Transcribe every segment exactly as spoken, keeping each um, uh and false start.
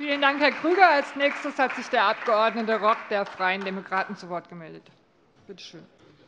Vielen Dank, Herr Grüger. Als nächstes hat sich der Abg. Rock der Freien Demokraten zu Wort gemeldet. Bitte schön.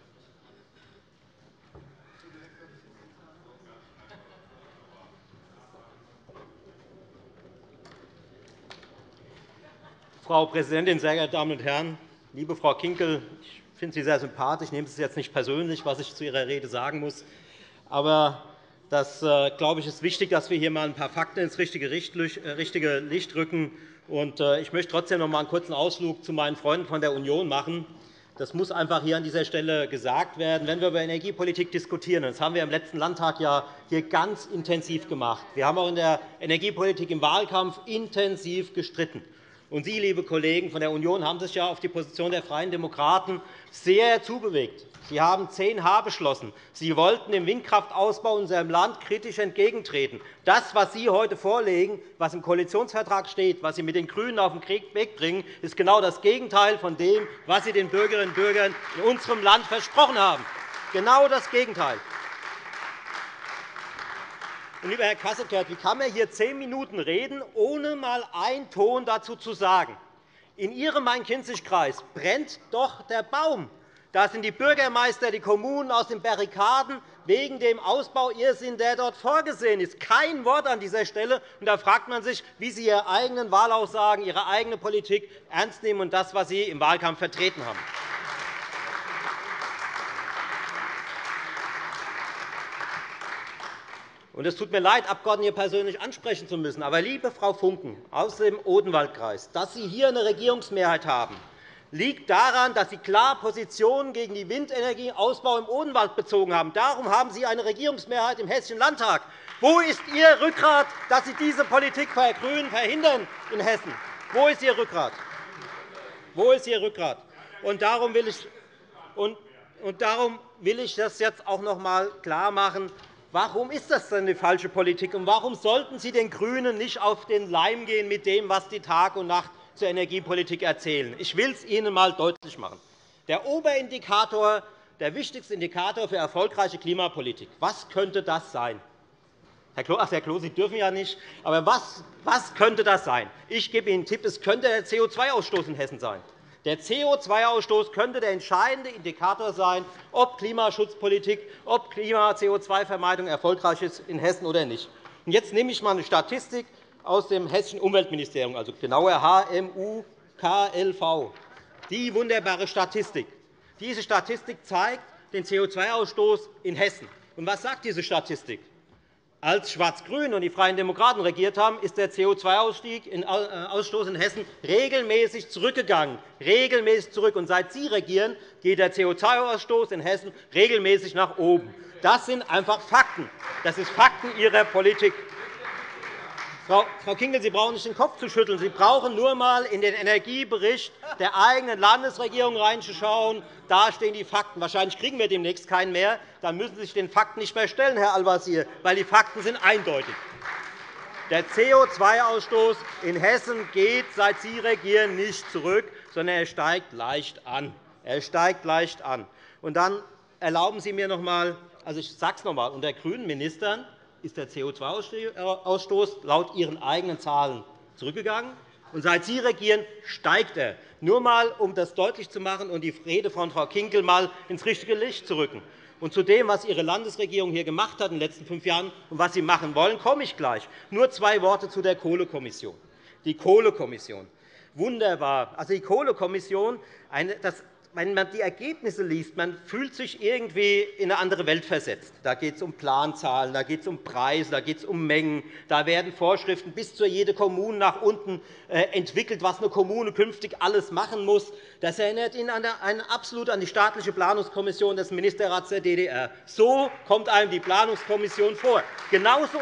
Frau Präsidentin, sehr geehrte Damen und Herren! Liebe Frau Kinkel, ich finde Sie sehr sympathisch. Nehmen Sie es jetzt nicht persönlich, was ich zu Ihrer Rede sagen muss. Aber das, glaube ich, ist wichtig, dass wir hier einmal ein paar Fakten ins richtige Licht rücken. Ich möchte trotzdem noch einmal einen kurzen Ausflug zu meinen Freunden von der Union machen. Das muss einfach hier an dieser Stelle gesagt werden. Wenn wir über Energiepolitik diskutieren, das haben wir im letzten Landtag ja hier ganz intensiv gemacht. Wir haben auch in der Energiepolitik im Wahlkampf intensiv gestritten. Und Sie, liebe Kollegen von der Union, haben sich ja auf die Position der Freien Demokraten sehr zubewegt. Sie haben zehn H beschlossen. Sie wollten dem Windkraftausbau in unserem Land kritisch entgegentreten. Das, was Sie heute vorlegen, was im Koalitionsvertrag steht, was Sie mit den GRÜNEN auf den Weg bringen, ist genau das Gegenteil von dem, was Sie den Bürgerinnen und Bürgern in unserem Land versprochen haben. Genau das Gegenteil. Und, lieber Herr Kasseckert, wie kann man hier zehn Minuten reden, ohne einmal einen Ton dazu zu sagen? In Ihrem Main-Kinzig-Kreis brennt doch der Baum. Da sind die Bürgermeister, die Kommunen aus den Barrikaden wegen dem Ausbauirrsinn, der dort vorgesehen ist. Kein Wort an dieser Stelle. Und da fragt man sich, wie Sie Ihre eigenen Wahlaussagen, Ihre eigene Politik ernst nehmen und das, was Sie im Wahlkampf vertreten haben. Es tut mir leid, Abgeordnete hier persönlich ansprechen zu müssen. Aber, liebe Frau Funken aus dem Odenwaldkreis, dass Sie hier eine Regierungsmehrheit haben, liegt daran, dass Sie klar Positionen gegen den Windenergieausbau im Odenwald bezogen haben. Darum haben Sie eine Regierungsmehrheit im Hessischen Landtag. Wo ist Ihr Rückgrat, dass Sie diese Politik der GRÜNEN verhindern in Hessen? Wo ist Ihr Rückgrat? Wo ist Ihr Rückgrat? Und darum will ich, und, und darum will ich das jetzt auch noch einmal klarmachen. Warum ist das denn die falsche Politik? Und warum sollten Sie den GRÜNEN nicht auf den Leim gehen mit dem, was Sie Tag und Nacht zur Energiepolitik erzählen? Ich will es Ihnen einmal deutlich machen. Der Oberindikator, der wichtigste Indikator für erfolgreiche Klimapolitik, was könnte das sein? Herr Klo, ach, Herr Klo, Sie dürfen ja nicht. Aber was, was könnte das sein? Ich gebe Ihnen einen Tipp. Es könnte der C O zwei Ausstoß in Hessen sein. Der C O zwei Ausstoß könnte der entscheidende Indikator sein, ob Klimaschutzpolitik, ob Klima-C O zwei Vermeidung erfolgreich ist in Hessen oder nicht. Jetzt nehme ich einmal eine Statistik aus dem Hessischen Umweltministerium, also genauer H M U K L V. Die wunderbare Statistik. Diese Statistik zeigt den C O zwei Ausstoß in Hessen. Und was sagt diese Statistik? Als Schwarz-Grün und die Freien Demokraten regiert haben, ist der C O zwei Ausstoß in Hessen regelmäßig zurückgegangen. Regelmäßig zurück. Und seit Sie regieren, geht der C O zwei Ausstoß in Hessen regelmäßig nach oben. Das sind einfach Fakten. Das sind Fakten Ihrer Politik. Frau Kinkel, Sie brauchen nicht den Kopf zu schütteln. Sie brauchen nur einmal in den Energiebericht der eigenen Landesregierung hineinzuschauen. Da stehen die Fakten. Wahrscheinlich kriegen wir demnächst keinen mehr. Dann müssen Sie sich den Fakten nicht mehr stellen, Herr Al-Wazir, weil die Fakten sind eindeutig. Der C O zwei Ausstoß in Hessen geht, seit Sie regieren, nicht zurück, sondern er steigt leicht an. Er steigt leicht an. Und dann erlauben Sie mir noch einmal, also ich sage es noch einmal, unter grünen Ministern ist der C O zwei Ausstoß laut Ihren eigenen Zahlen zurückgegangen. Und seit Sie regieren, steigt er. Nur einmal, um das deutlich zu machen und die Rede von Frau Kinkel einmal ins richtige Licht zu rücken. Und zu dem, was Ihre Landesregierung hier gemacht hat in den letzten fünf Jahren und was Sie machen wollen, komme ich gleich. Nur zwei Worte zu der Kohlekommission. Die Kohlekommission. Wunderbar. Also die Kohlekommission, das wenn man die Ergebnisse liest, man fühlt sich irgendwie in eine andere Welt versetzt. Da geht es um Planzahlen, da geht es um Preise, da geht es um Mengen. Da werden Vorschriften bis zu jede Kommune nach unten entwickelt, was eine Kommune künftig alles machen muss. Das erinnert ihn an eine, absolut an die staatliche Planungskommission des Ministerrats der D D R. So kommt einem die Planungskommission vor. Genau so.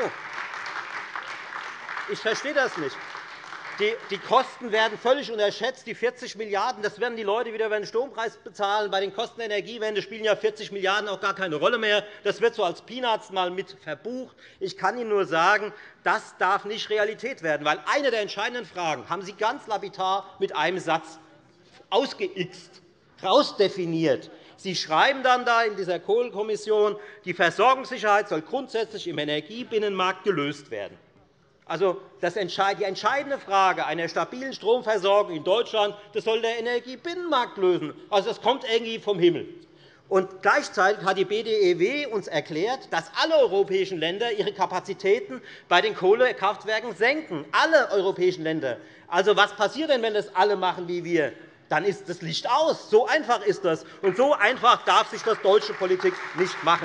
Ich verstehe das nicht. Die Kosten werden völlig unterschätzt. Die vierzig Milliarden €, das werden die Leute wieder über den Strompreis bezahlen. Bei den Kosten der Energiewende spielen ja vierzig Milliarden € auch gar keine Rolle mehr. Das wird so als Peanuts mal mit verbucht. Ich kann Ihnen nur sagen, das darf nicht Realität werden. Weil eine der entscheidenden Fragen haben Sie ganz lapidar mit einem Satz ausgeixt, herausdefiniert. Sie schreiben dann da in dieser Kohlekommission, die Versorgungssicherheit soll grundsätzlich im Energiebinnenmarkt gelöst werden. Also, das entscheid die entscheidende Frage einer stabilen Stromversorgung in Deutschland, das soll der Energiebinnenmarkt lösen. Also, das kommt irgendwie vom Himmel. Und gleichzeitig hat die B D E W uns erklärt, dass alle europäischen Länder ihre Kapazitäten bei den Kohlekraftwerken senken. Alle europäischen Länder. Also, was passiert denn, wenn das alle machen wie wir? Dann ist das Licht aus. So einfach ist das. Und so einfach darf sich das deutsche Politik nicht machen.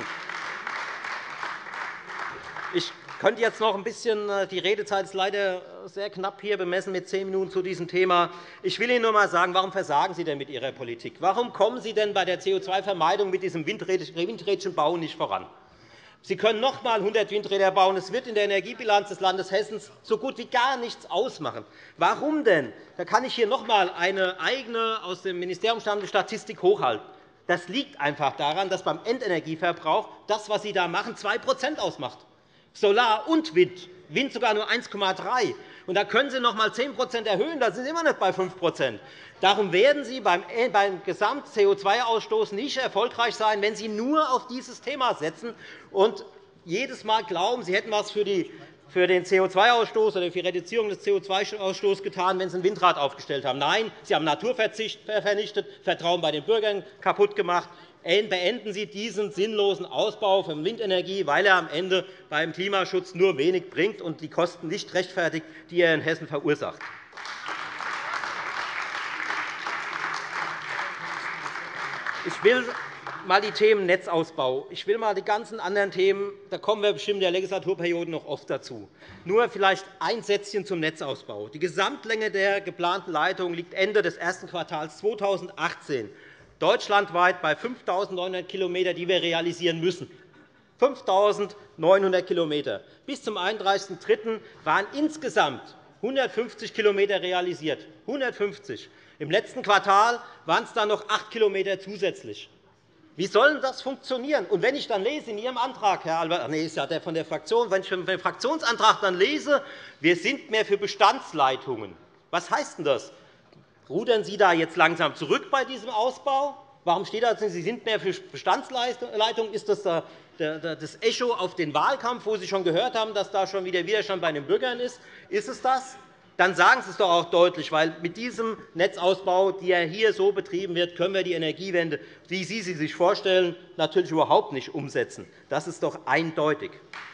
Ich könnte jetzt noch ein bisschen, die Redezeit ist leider sehr knapp hier bemessen mit zehn Minuten zu diesem Thema. Ich will Ihnen nur einmal sagen, warum versagen Sie denn mit Ihrer Politik? Warum kommen Sie denn bei der C O zwei Vermeidung mit diesem Windrädchenbau nicht voran? Sie können noch einmal hundert Windräder bauen. Es wird in der Energiebilanz des Landes Hessen so gut wie gar nichts ausmachen. Warum denn? Da kann ich hier noch einmal eine eigene aus dem Ministerium stammende Statistik hochhalten. Das liegt einfach daran, dass beim Endenergieverbrauch das, was Sie da machen, zwei Prozent ausmacht. Solar und Wind. Wind sogar nur eins Komma drei. Und da können Sie noch einmal zehn Prozent erhöhen. Da sind Sie immer noch bei fünf Prozent. Darum werden Sie beim Gesamt-C O zwei Ausstoß nicht erfolgreich sein, wenn Sie nur auf dieses Thema setzen und jedes Mal glauben, Sie hätten etwas für den C O zwei Ausstoß oder für die Reduzierung des C O zwei Ausstoßes getan, wenn Sie ein Windrad aufgestellt haben. Nein, Sie haben Natur vernichtet, Vertrauen bei den Bürgern kaputt gemacht. Beenden Sie diesen sinnlosen Ausbau von Windenergie, weil er am Ende beim Klimaschutz nur wenig bringt und die Kosten nicht rechtfertigt, die er in Hessen verursacht. Ich will mal die Themen Netzausbau. Ich will mal die ganzen anderen Themen, da kommen wir bestimmt in der Legislaturperiode noch oft dazu. Nur vielleicht ein Sätzchen zum Netzausbau. Die Gesamtlänge der geplanten Leitung liegt Ende des ersten Quartals zweitausendachtzehn deutschlandweit bei fünftausendneunhundert Kilometern, die wir realisieren müssen. fünftausendneunhundert Kilometer. Bis zum einunddreißigsten dritten waren insgesamt hundertfünfzig Kilometer realisiert. hundertfünfzig. Im letzten Quartal waren es dann noch acht Kilometer zusätzlich. Wie soll das funktionieren? Und wenn ich dann lese in Ihrem Antrag, Herr Albert, nee, ist ja der von der Fraktion, wenn ich den Fraktionsantrag dann lese, wir sind mehr für Bestandsleitungen. Was heißt denn das? Rudern Sie da jetzt langsam zurück bei diesem Ausbau? Warum steht da, Sie sind mehr für Bestandsleitungen? Ist das das Echo auf den Wahlkampf, wo Sie schon gehört haben, dass da schon wieder Widerstand bei den Bürgern ist? Ist es das? Dann sagen Sie es doch auch deutlich, weil mit diesem Netzausbau, der hier so betrieben wird, können wir die Energiewende, wie Sie sie sich vorstellen, natürlich überhaupt nicht umsetzen. Das ist doch eindeutig.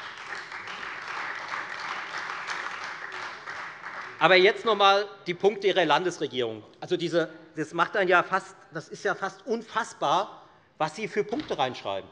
Aber jetzt noch einmal die Punkte Ihrer Landesregierung. Also diese, das, macht dann ja fast, das ist ja fast unfassbar, was Sie für Punkte reinschreiben.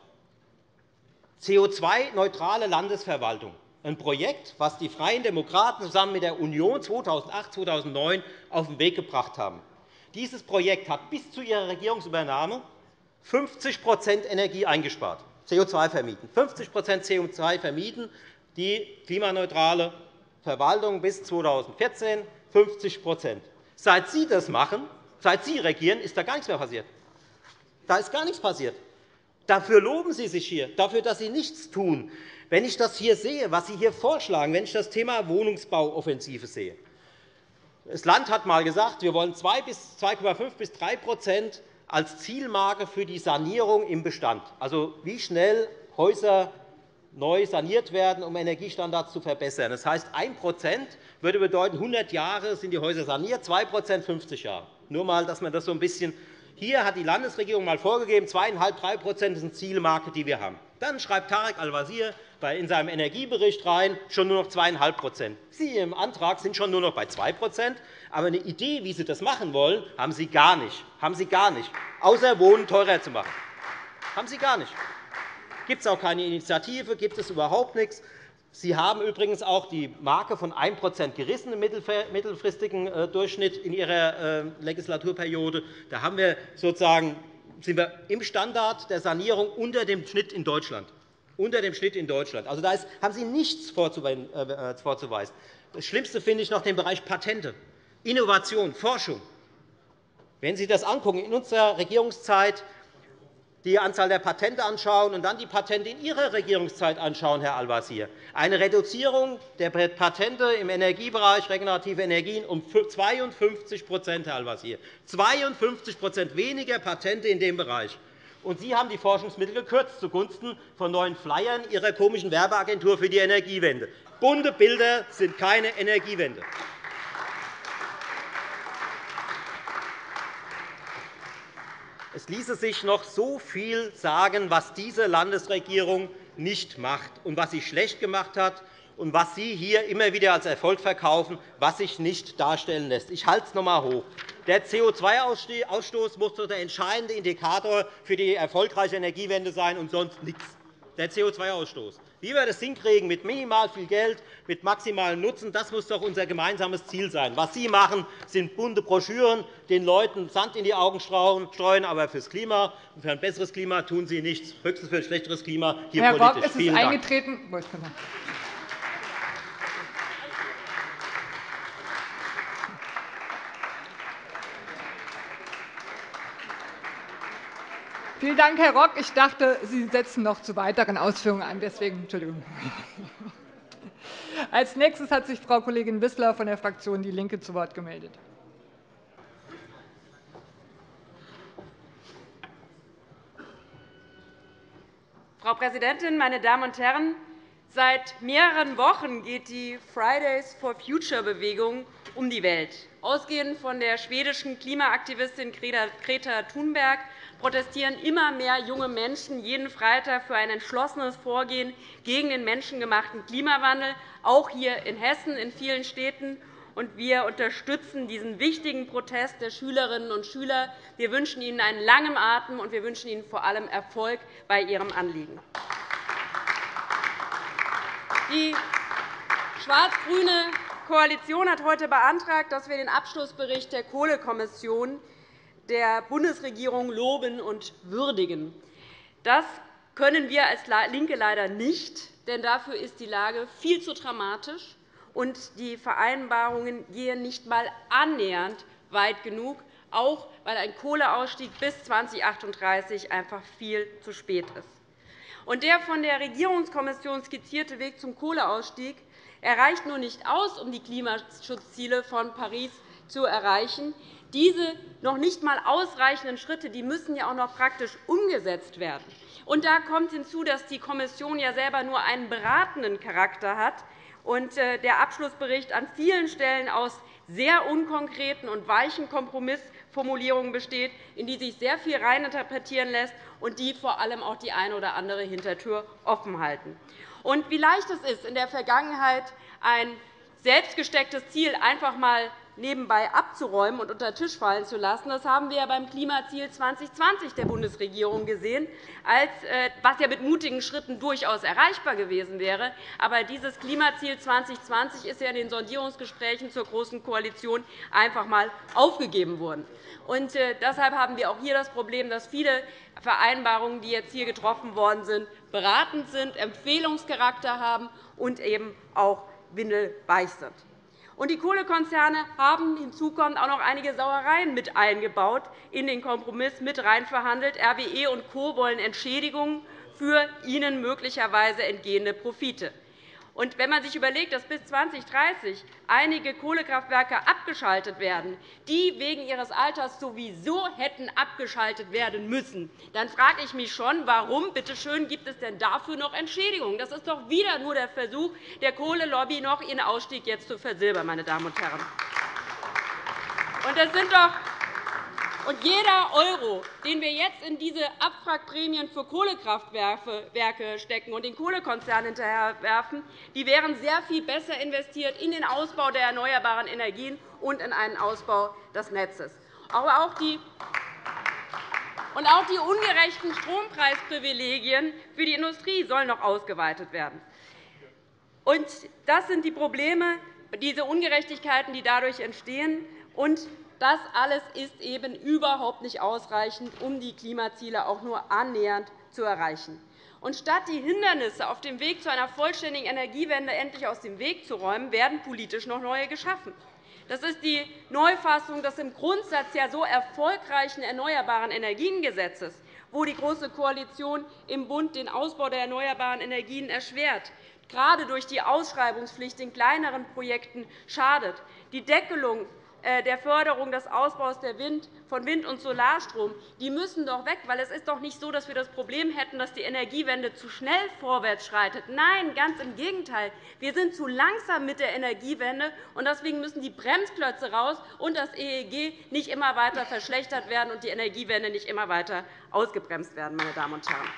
C O zwei neutrale Landesverwaltung, ein Projekt, das die Freien Demokraten zusammen mit der Union zweitausendacht zweitausendneun auf den Weg gebracht haben. Dieses Projekt hat bis zu ihrer Regierungsübernahme fünfzig Energie eingespart, C O zwei vermieden. fünfzig C O zwei vermieden, die klimaneutrale Verwaltung bis zweitausendvierzehn, fünfzig Seit Sie das machen, seit Sie regieren, ist da gar nichts mehr passiert. Da ist gar nichts passiert. Dafür loben Sie sich hier, dafür, dass Sie nichts tun. Wenn ich das hier sehe, was Sie hier vorschlagen, wenn ich das Thema Wohnungsbauoffensive sehe. Das Land hat einmal gesagt, wir wollen zwei Komma fünf bis drei als Zielmarke für die Sanierung im Bestand. Also wie schnell Häuser neu saniert werden, um Energiestandards zu verbessern. Das heißt, ein Prozent würde bedeuten, hundert Jahre sind die Häuser saniert, zwei Prozent fünfzig Jahre. Nur einmal, dass man das so ein bisschen. Hier hat die Landesregierung einmal vorgegeben, zwei Komma fünf bis drei Prozent ist eine Zielmarke, die wir haben. Dann schreibt Tarek Al-Wazir in seinem Energiebericht rein, schon nur noch zwei Komma fünf Prozent. Sie im Antrag sind schon nur noch bei zwei Prozent. Aber eine Idee, wie Sie das machen wollen, haben Sie gar nicht. Haben Sie gar nicht. Außer Wohnen teurer zu machen. Haben Sie gar nicht. Gibt es auch keine Initiative, gibt es überhaupt nichts. Sie haben übrigens auch die Marke von ein Prozent gerissen im mittelfristigen Durchschnitt in Ihrer Legislaturperiode. Da haben wir sozusagen, sind wir im Standard der Sanierung unter dem Schnitt in Deutschland. Unter dem Schnitt in Deutschland. Also, da haben Sie nichts vorzuweisen. Das Schlimmste finde ich noch den Bereich Patente, Innovation, Forschung. Wenn Sie das angucken, in unserer Regierungszeit die Anzahl der Patente anschauen und dann die Patente in Ihrer Regierungszeit anschauen, Herr Al-Wazir. Eine Reduzierung der Patente im Energiebereich, regenerative Energien, um zweiundfünfzig Herr Al-Wazir. zweiundfünfzig weniger Patente in dem Bereich. Und Sie haben die Forschungsmittel gekürzt zugunsten von neuen Flyern Ihrer komischen Werbeagentur für die Energiewende. Bunte Bilder sind keine Energiewende. Es ließe sich noch so viel sagen, was diese Landesregierung nicht macht und was sie schlecht gemacht hat und was Sie hier immer wieder als Erfolg verkaufen, was sich nicht darstellen lässt. Ich halte es noch einmal hoch. Der C O zwei Ausstoß muss der entscheidende Indikator für die erfolgreiche Energiewende sein und sonst nichts. Der C O zwei Ausstoß. Wie wir das hinkriegen mit minimal viel Geld, mit maximalem Nutzen, das muss doch unser gemeinsames Ziel sein. Was Sie machen, sind bunte Broschüren, den Leuten Sand in die Augen streuen, aber fürs Klima und für ein besseres Klima tun Sie nichts, höchstens für ein schlechteres Klima hier Herr politisch. Rock, es ist Vielen Dank. eingetreten. Vielen Dank, Herr Rock. Ich dachte, Sie setzen noch zu weiteren Ausführungen an. Deswegen, Entschuldigung. Als nächstes hat sich Frau Kollegin Wissler von der Fraktion DIE LINKE zu Wort gemeldet. Frau Präsidentin, meine Damen und Herren! Seit mehreren Wochen geht die Fridays for Future-Bewegung um die Welt. Ausgehend von der schwedischen Klimaaktivistin Greta Thunberg protestieren immer mehr junge Menschen jeden Freitag für ein entschlossenes Vorgehen gegen den menschengemachten Klimawandel, auch hier in Hessen in vielen Städten. Wir unterstützen diesen wichtigen Protest der Schülerinnen und Schüler. Wir wünschen ihnen einen langen Atem, und wir wünschen ihnen vor allem Erfolg bei ihrem Anliegen. Die schwarz-grüne Koalition hat heute beantragt, dass wir den Abschlussbericht der Kohlekommission der Bundesregierung loben und würdigen. Das können wir als LINKE leider nicht, denn dafür ist die Lage viel zu dramatisch, und die Vereinbarungen gehen nicht einmal annähernd weit genug, auch weil ein Kohleausstieg bis zweitausendachtunddreißig einfach viel zu spät ist. Und der von der Regierungskommission skizzierte Weg zum Kohleausstieg reicht nur nicht aus, um die Klimaschutzziele von Paris zu erreichen. Diese noch nicht einmal ausreichenden Schritte die müssen ja auch noch praktisch umgesetzt werden. Und da kommt hinzu, dass die Kommission ja selber nur einen beratenden Charakter hat und der Abschlussbericht an vielen Stellen aus sehr unkonkreten und weichen Kompromissformulierungen besteht, in die sich sehr viel reininterpretieren lässt und die vor allem auch die eine oder andere Hintertür offen halten. Und wie leicht es ist, in der Vergangenheit ein selbstgestecktes Ziel einfach einmal nebenbei abzuräumen und unter den Tisch fallen zu lassen, das haben wir beim Klimaziel zweitausendzwanzig der Bundesregierung gesehen, was ja mit mutigen Schritten durchaus erreichbar gewesen wäre. Aber dieses Klimaziel zweitausendzwanzig ist ja in den Sondierungsgesprächen zur Großen Koalition einfach einmal aufgegeben worden. Und deshalb haben wir auch hier das Problem, dass viele Vereinbarungen, die jetzt hier getroffen worden sind, beratend sind, Empfehlungscharakter haben und eben auch windelweich sind. Und die Kohlekonzerne haben hinzu kommt auch noch einige Sauereien mit eingebaut, in den Kompromiss mit reinverhandelt. R W E und Co. wollen Entschädigungen für ihnen möglicherweise entgehende Profite. Und wenn man sich überlegt, dass bis zweitausenddreißig einige Kohlekraftwerke abgeschaltet werden, die wegen ihres Alters sowieso hätten abgeschaltet werden müssen, dann frage ich mich schon, warum bitte schön, gibt es denn dafür noch Entschädigungen? Das ist doch wieder nur der Versuch der Kohlelobby, noch ihren Ausstieg jetzt zu versilbern, meine Damen und Herren. Und das sind doch Und jeder Euro, den wir jetzt in diese Abwrackprämien für Kohlekraftwerke stecken und den Kohlekonzernen hinterherwerfen, die wären sehr viel besser investiert in den Ausbau der erneuerbaren Energien und in einen Ausbau des Netzes. Aber auch die und auch die ungerechten Strompreisprivilegien für die Industrie sollen noch ausgeweitet werden. Und das sind die Probleme, diese Ungerechtigkeiten, die dadurch entstehen. Und das alles ist eben überhaupt nicht ausreichend, um die Klimaziele auch nur annähernd zu erreichen. Und statt die Hindernisse auf dem Weg zu einer vollständigen Energiewende endlich aus dem Weg zu räumen, werden politisch noch neue geschaffen. Das ist die Neufassung des im Grundsatz ja so erfolgreichen Erneuerbaren Energiengesetzes, wo die Große Koalition im Bund den Ausbau der erneuerbaren Energien erschwert, gerade durch die Ausschreibungspflicht in kleineren Projekten schadet, die Deckelung der Förderung des Ausbaus von Wind- und Solarstrom, die müssen doch weg. Weil es ist doch nicht so, dass wir das Problem hätten, dass die Energiewende zu schnell vorwärts schreitet. Nein, ganz im Gegenteil. Wir sind zu langsam mit der Energiewende, und deswegen müssen die Bremsklötze raus und das E E G nicht immer weiter verschlechtert werden und die Energiewende nicht immer weiter ausgebremst werden. Meine Damen und Herren.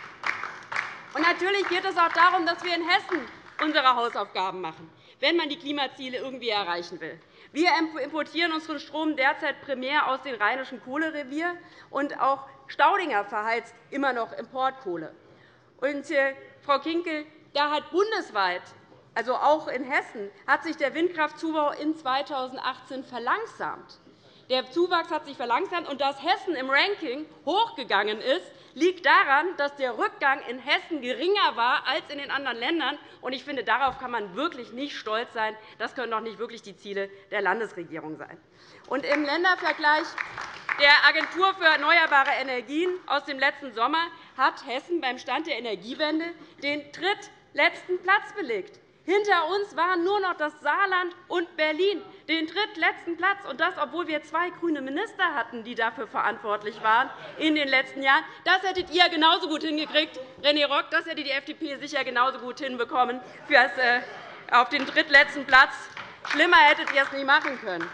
Und natürlich geht es auch darum, dass wir in Hessen unsere Hausaufgaben machen, wenn man die Klimaziele irgendwie erreichen will. Wir importieren unseren Strom derzeit primär aus dem Rheinischen Kohlerevier, und auch Staudinger verheizt immer noch Importkohle. Und, äh, Frau Kinkel, da hat bundesweit, also auch in Hessen, hat sich der Windkraftzubau in zweitausendachtzehn verlangsamt. Der Zuwachs hat sich verlangsamt, und dass Hessen im Ranking hochgegangen ist, liegt daran, dass der Rückgang in Hessen geringer war als in den anderen Ländern. Ich finde, darauf kann man wirklich nicht stolz sein. Das können doch nicht wirklich die Ziele der Landesregierung sein. Und im Ländervergleich der Agentur für erneuerbare Energien aus dem letzten Sommer hat Hessen beim Stand der Energiewende den drittletzten Platz belegt. Hinter uns waren nur noch das Saarland und Berlin, den drittletzten Platz, und das, obwohl wir zwei grüne Minister hatten, die dafür verantwortlich waren in den letzten Jahren. Das hättet ihr genauso gut hingekriegt, René Rock. Das hätte die F D P sicher genauso gut hinbekommen für das, äh, auf den drittletzten Platz. Schlimmer hättet ihr es nie machen können.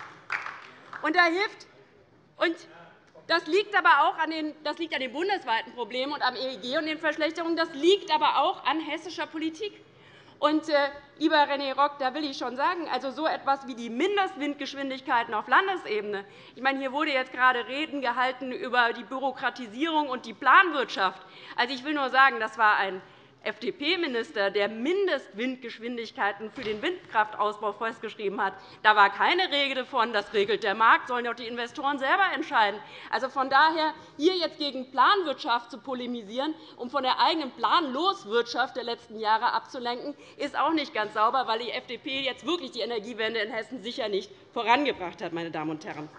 Und da hilft und das liegt aber auch an den, das liegt an den bundesweiten Problemen und am E E G und den Verschlechterungen. Das liegt aber auch an hessischer Politik. Und, äh, lieber René Rock, da will ich schon sagen, also so etwas wie die Mindestwindgeschwindigkeiten auf Landesebene. Ich meine, hier wurde jetzt gerade Reden gehalten über die Bürokratisierung und die Planwirtschaft. Also, ich will nur sagen, das war ein F D P-Minister, der Mindestwindgeschwindigkeiten für den Windkraftausbau festgeschrieben hat. Da war keine Rede davon, das regelt der Markt, sollen doch die Investoren selber entscheiden. Also von daher, hier jetzt gegen Planwirtschaft zu polemisieren, um von der eigenen Planloswirtschaft der letzten Jahre abzulenken, ist auch nicht ganz sauber, weil die F D P jetzt wirklich die Energiewende in Hessen sicher nicht vorangebracht hat. Meine Damen und Herren.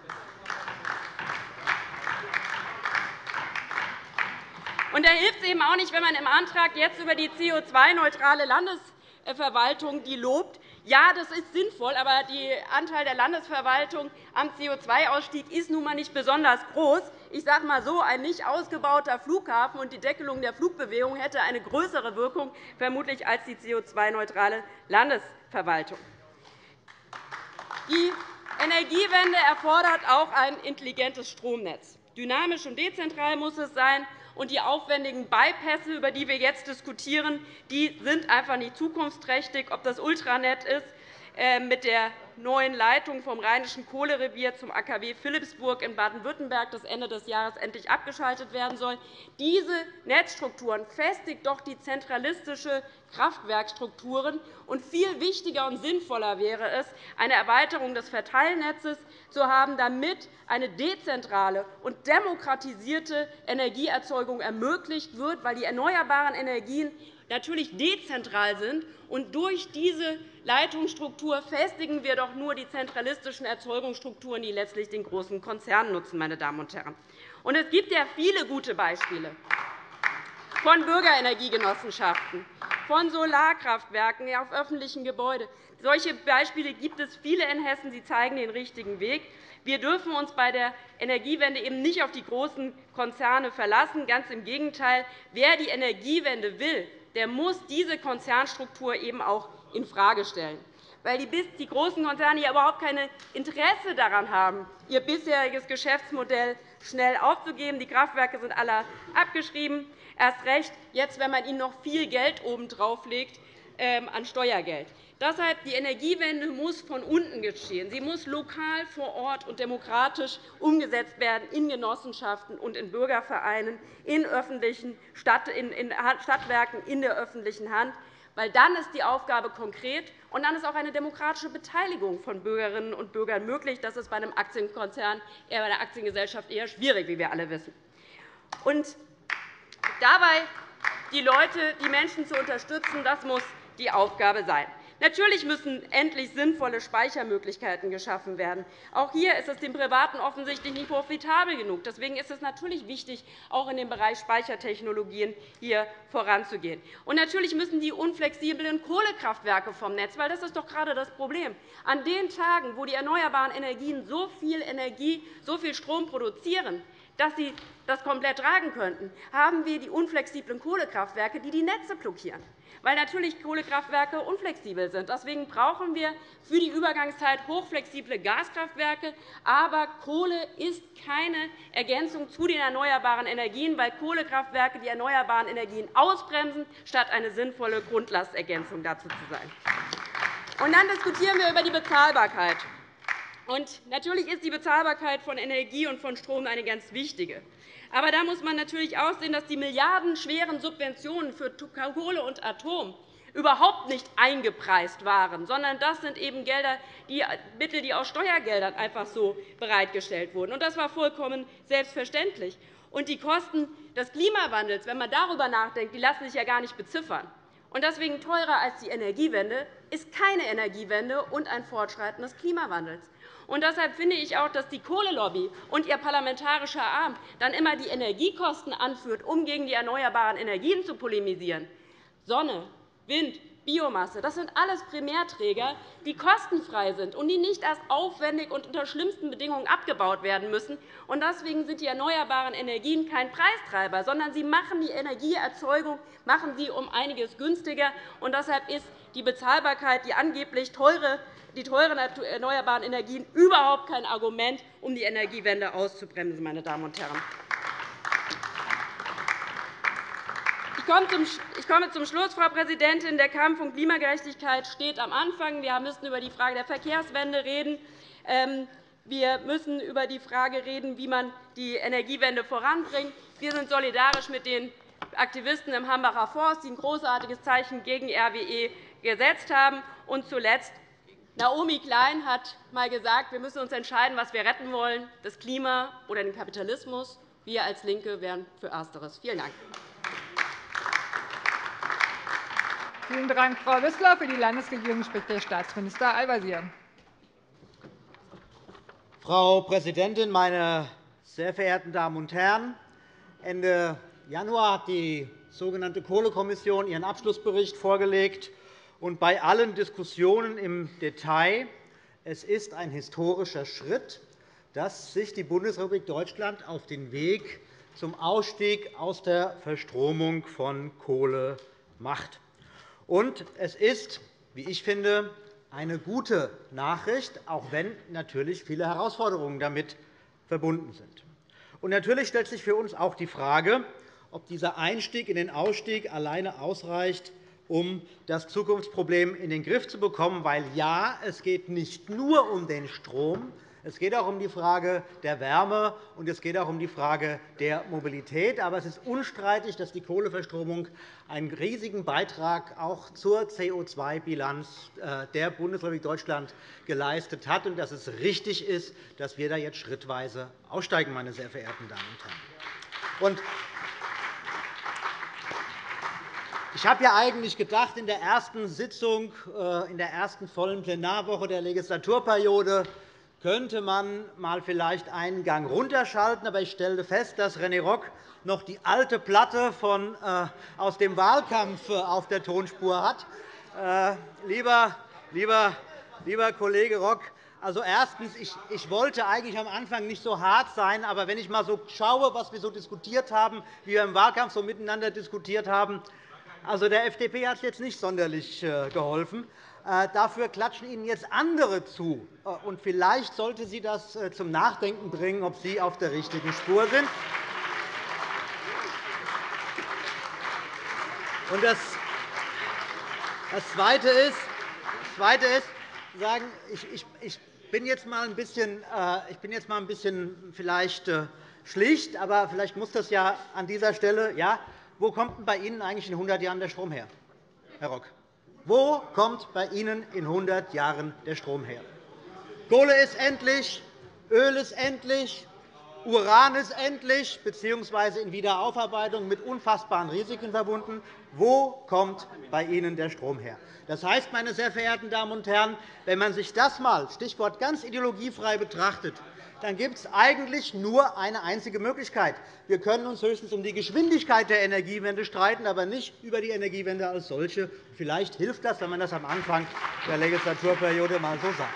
Und da hilft es eben auch nicht, wenn man im Antrag jetzt über die C O zwei neutrale Landesverwaltung die lobt. Ja, das ist sinnvoll, aber der Anteil der Landesverwaltung am C O zwei Ausstieg ist nun einmal nicht besonders groß. Ich sage einmal so, ein nicht ausgebauter Flughafen und die Deckelung der Flugbewegung hätte eine größere Wirkung vermutlich als die C O zwei neutrale Landesverwaltung. Die Energiewende erfordert auch ein intelligentes Stromnetz. Dynamisch und dezentral muss es sein. Und die aufwendigen Bypässe, über die wir jetzt diskutieren, die sind einfach nicht zukunftsträchtig. Ob das Ultranet ist, mit der neuen Leitung vom Rheinischen Kohlerevier zum A K W Philippsburg in Baden-Württemberg, das Ende des Jahres endlich abgeschaltet werden soll. Diese Netzstrukturen festigt doch die zentralistische Kraftwerkstrukturen. Und viel wichtiger und sinnvoller wäre es, eine Erweiterung des Verteilnetzes zu haben, damit eine dezentrale und demokratisierte Energieerzeugung ermöglicht wird, weil die erneuerbaren Energien natürlich dezentral sind. Und durch diese Leitungsstruktur festigen wir doch nur die zentralistischen Erzeugungsstrukturen, die letztlich den großen Konzernen nutzen. Meine Damen und Herren. Und es gibt ja viele gute Beispiele von Bürgerenergiegenossenschaften, von Solarkraftwerken auf öffentlichen Gebäuden. Solche Beispiele gibt es viele in Hessen. Sie zeigen den richtigen Weg. Wir dürfen uns bei der Energiewende eben nicht auf die großen Konzerne verlassen. Ganz im Gegenteil. Wer die Energiewende will, der muss diese Konzernstruktur eben auch infrage stellen, weil die großen Konzerne ja überhaupt kein Interesse daran haben, ihr bisheriges Geschäftsmodell schnell aufzugeben. Die Kraftwerke sind alle abgeschrieben, erst recht jetzt, wenn man ihnen noch viel Geld obendrauf legt an Steuergeld. Deshalb die Energiewende muss von unten geschehen. Sie muss lokal vor Ort und demokratisch umgesetzt werden in Genossenschaften und in Bürgervereinen, in öffentlichen Stadtwerken, in der öffentlichen Hand. Weil dann ist die Aufgabe konkret, und dann ist auch eine demokratische Beteiligung von Bürgerinnen und Bürgern möglich. Das ist bei einem Aktienkonzern, eher bei einer Aktiengesellschaft eher schwierig, wie wir alle wissen. Und dabei die Leute, die Menschen zu unterstützen, das muss die Aufgabe sein. Natürlich müssen endlich sinnvolle Speichermöglichkeiten geschaffen werden. Auch hier ist es den Privaten offensichtlich nicht profitabel genug. Deswegen ist es natürlich wichtig, auch in dem Bereich Speichertechnologien hier voranzugehen. Und natürlich müssen die unflexiblen Kohlekraftwerke vom Netz, weil das ist doch gerade das Problem. An den Tagen, wo die erneuerbaren Energien so viel Energie, so viel Strom produzieren, dass sie das komplett tragen könnten, haben wir die unflexiblen Kohlekraftwerke, die die Netze blockieren, weil natürlich Kohlekraftwerke unflexibel sind. Deswegen brauchen wir für die Übergangszeit hochflexible Gaskraftwerke. Aber Kohle ist keine Ergänzung zu den erneuerbaren Energien, weil Kohlekraftwerke die erneuerbaren Energien ausbremsen, statt eine sinnvolle Grundlastergänzung dazu zu sein. Und dann diskutieren wir über die Bezahlbarkeit. Und natürlich ist die Bezahlbarkeit von Energie und von Strom eine ganz wichtige. Aber da muss man natürlich auch sehen, dass die milliardenschweren Subventionen für Kohle und Atom überhaupt nicht eingepreist waren, sondern das sind eben Gelder, die Mittel, die aus Steuergeldern einfach so bereitgestellt wurden. Das war vollkommen selbstverständlich. Und die Kosten des Klimawandels, wenn man darüber nachdenkt, die lassen sich ja gar nicht beziffern. Und deswegen teurer als die Energiewende ist keine Energiewende und ein Fortschreiten des Klimawandels. Und deshalb finde ich auch, dass die Kohlelobby und ihr parlamentarischer Arm dann immer die Energiekosten anführt, um gegen die erneuerbaren Energien zu polemisieren. Sonne, Wind, Biomasse, das sind alles Primärträger, die kostenfrei sind und die nicht erst aufwendig und unter schlimmsten Bedingungen abgebaut werden müssen. Und deswegen sind die erneuerbaren Energien kein Preistreiber, sondern sie machen die Energieerzeugung machen sie um einiges günstiger. Und deshalb ist die Bezahlbarkeit, die angeblich teure die teuren erneuerbaren Energien überhaupt kein Argument, um die Energiewende auszubremsen. Meine Damen und Herren. Ich komme zum Schluss, Frau Präsidentin. Der Kampf um Klimagerechtigkeit steht am Anfang. Wir müssen über die Frage der Verkehrswende reden. Wir müssen über die Frage reden, wie man die Energiewende voranbringt. Wir sind solidarisch mit den Aktivisten im Hambacher Forst, die ein großartiges Zeichen gegen R W E gesetzt haben. Und zuletzt Naomi Klein hat einmal gesagt, wir müssen uns entscheiden, was wir retten wollen, das Klima oder den Kapitalismus. Wir als LINKE wären für Ersteres. Vielen Dank. Vielen Dank, Frau Wissler. Für die Landesregierung spricht der Staatsminister Al-Wazir. Frau Präsidentin, meine sehr verehrten Damen und Herren! Ende Januar hat die sogenannte Kohlekommission ihren Abschlussbericht vorgelegt. Und bei allen Diskussionen im Detail, es ist ein historischer Schritt, dass sich die Bundesrepublik Deutschland auf den Weg zum Ausstieg aus der Verstromung von Kohle macht. Und es ist, wie ich finde, eine gute Nachricht, auch wenn natürlich viele Herausforderungen damit verbunden sind. Und natürlich stellt sich für uns auch die Frage, ob dieser Einstieg in den Ausstieg alleine ausreicht, um das Zukunftsproblem in den Griff zu bekommen. Weil ja, es geht nicht nur um den Strom, es geht auch um die Frage der Wärme, und es geht auch um die Frage der Mobilität. Aber es ist unstreitig, dass die Kohleverstromung einen riesigen Beitrag auch zur C O zwei Bilanz der Bundesrepublik Deutschland geleistet hat und dass es richtig ist, dass wir da jetzt schrittweise aussteigen, meine sehr verehrten Damen und Herren. Ich habe ja eigentlich gedacht, in der ersten Sitzung, in der ersten vollen Plenarwoche der Legislaturperiode könnte man mal vielleicht einen Gang runterschalten. Aber ich stellte fest, dass René Rock noch die alte Platte von, äh, aus dem Wahlkampf auf der Tonspur hat. Äh, lieber, lieber, lieber Kollege Rock, also erstens, ich, ich wollte eigentlich am Anfang nicht so hart sein, aber wenn ich einmal so schaue, was wir so diskutiert haben, wie wir im Wahlkampf so miteinander diskutiert haben, also der F D P hat jetzt nicht sonderlich geholfen. Dafür klatschen Ihnen jetzt andere zu. Und vielleicht sollte Sie das zum Nachdenken bringen, ob Sie auf der richtigen Spur sind. Und das Zweite ist, das Zweite ist sagen, ich, ich bin jetzt mal ein bisschen, ich bin jetzt mal ein bisschen vielleicht schlicht, aber vielleicht muss das ja an dieser Stelle. Ja, wo kommt denn bei Ihnen eigentlich in hundert Jahren der Strom her, Herr Rock? Wo kommt bei Ihnen in hundert Jahren der Strom her? Kohle ist endlich, Öl ist endlich, Uran ist endlich bzw. in Wiederaufarbeitung mit unfassbaren Risiken verbunden. Wo kommt bei Ihnen der Strom her? Das heißt, meine sehr verehrten Damen und Herren, wenn man sich das einmal Stichwort ganz ideologiefrei betrachtet, dann gibt es eigentlich nur eine einzige Möglichkeit. Wir können uns höchstens um die Geschwindigkeit der Energiewende streiten, aber nicht über die Energiewende als solche. Vielleicht hilft das, wenn man das am Anfang der Legislaturperiode einmal so sagt.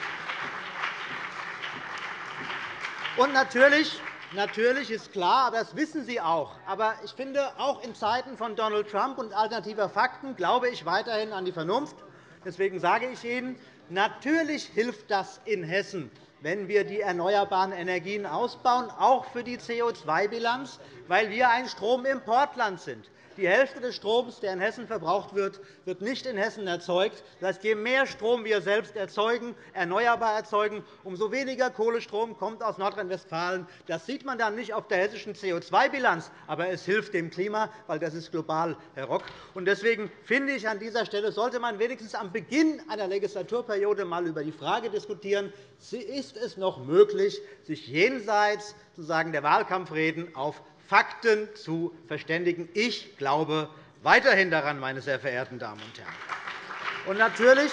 Und natürlich, natürlich ist klar, aber das wissen Sie auch, aber ich finde, auch in Zeiten von Donald Trump und alternativer Fakten glaube ich weiterhin an die Vernunft. Deswegen sage ich Ihnen, natürlich hilft das in Hessen, wenn wir die erneuerbaren Energien ausbauen, auch für die C O zwei Bilanz, weil wir ein Stromimportland sind. Die Hälfte des Stroms, der in Hessen verbraucht wird, wird nicht in Hessen erzeugt. Das heißt, je mehr Strom wir selbst erzeugen, erneuerbar erzeugen, umso weniger Kohlestrom kommt aus Nordrhein-Westfalen. Das sieht man dann nicht auf der hessischen C O zwei Bilanz, aber es hilft dem Klima, weil das ist global, Herr Rock. Deswegen finde ich, an dieser Stelle sollte man wenigstens am Beginn einer Legislaturperiode einmal über die Frage diskutieren, ist es noch möglich, sich jenseits sozusagen der Wahlkampfreden auf Fakten zu verständigen. Ich glaube weiterhin daran, meine sehr verehrten Damen und Herren. Und natürlich,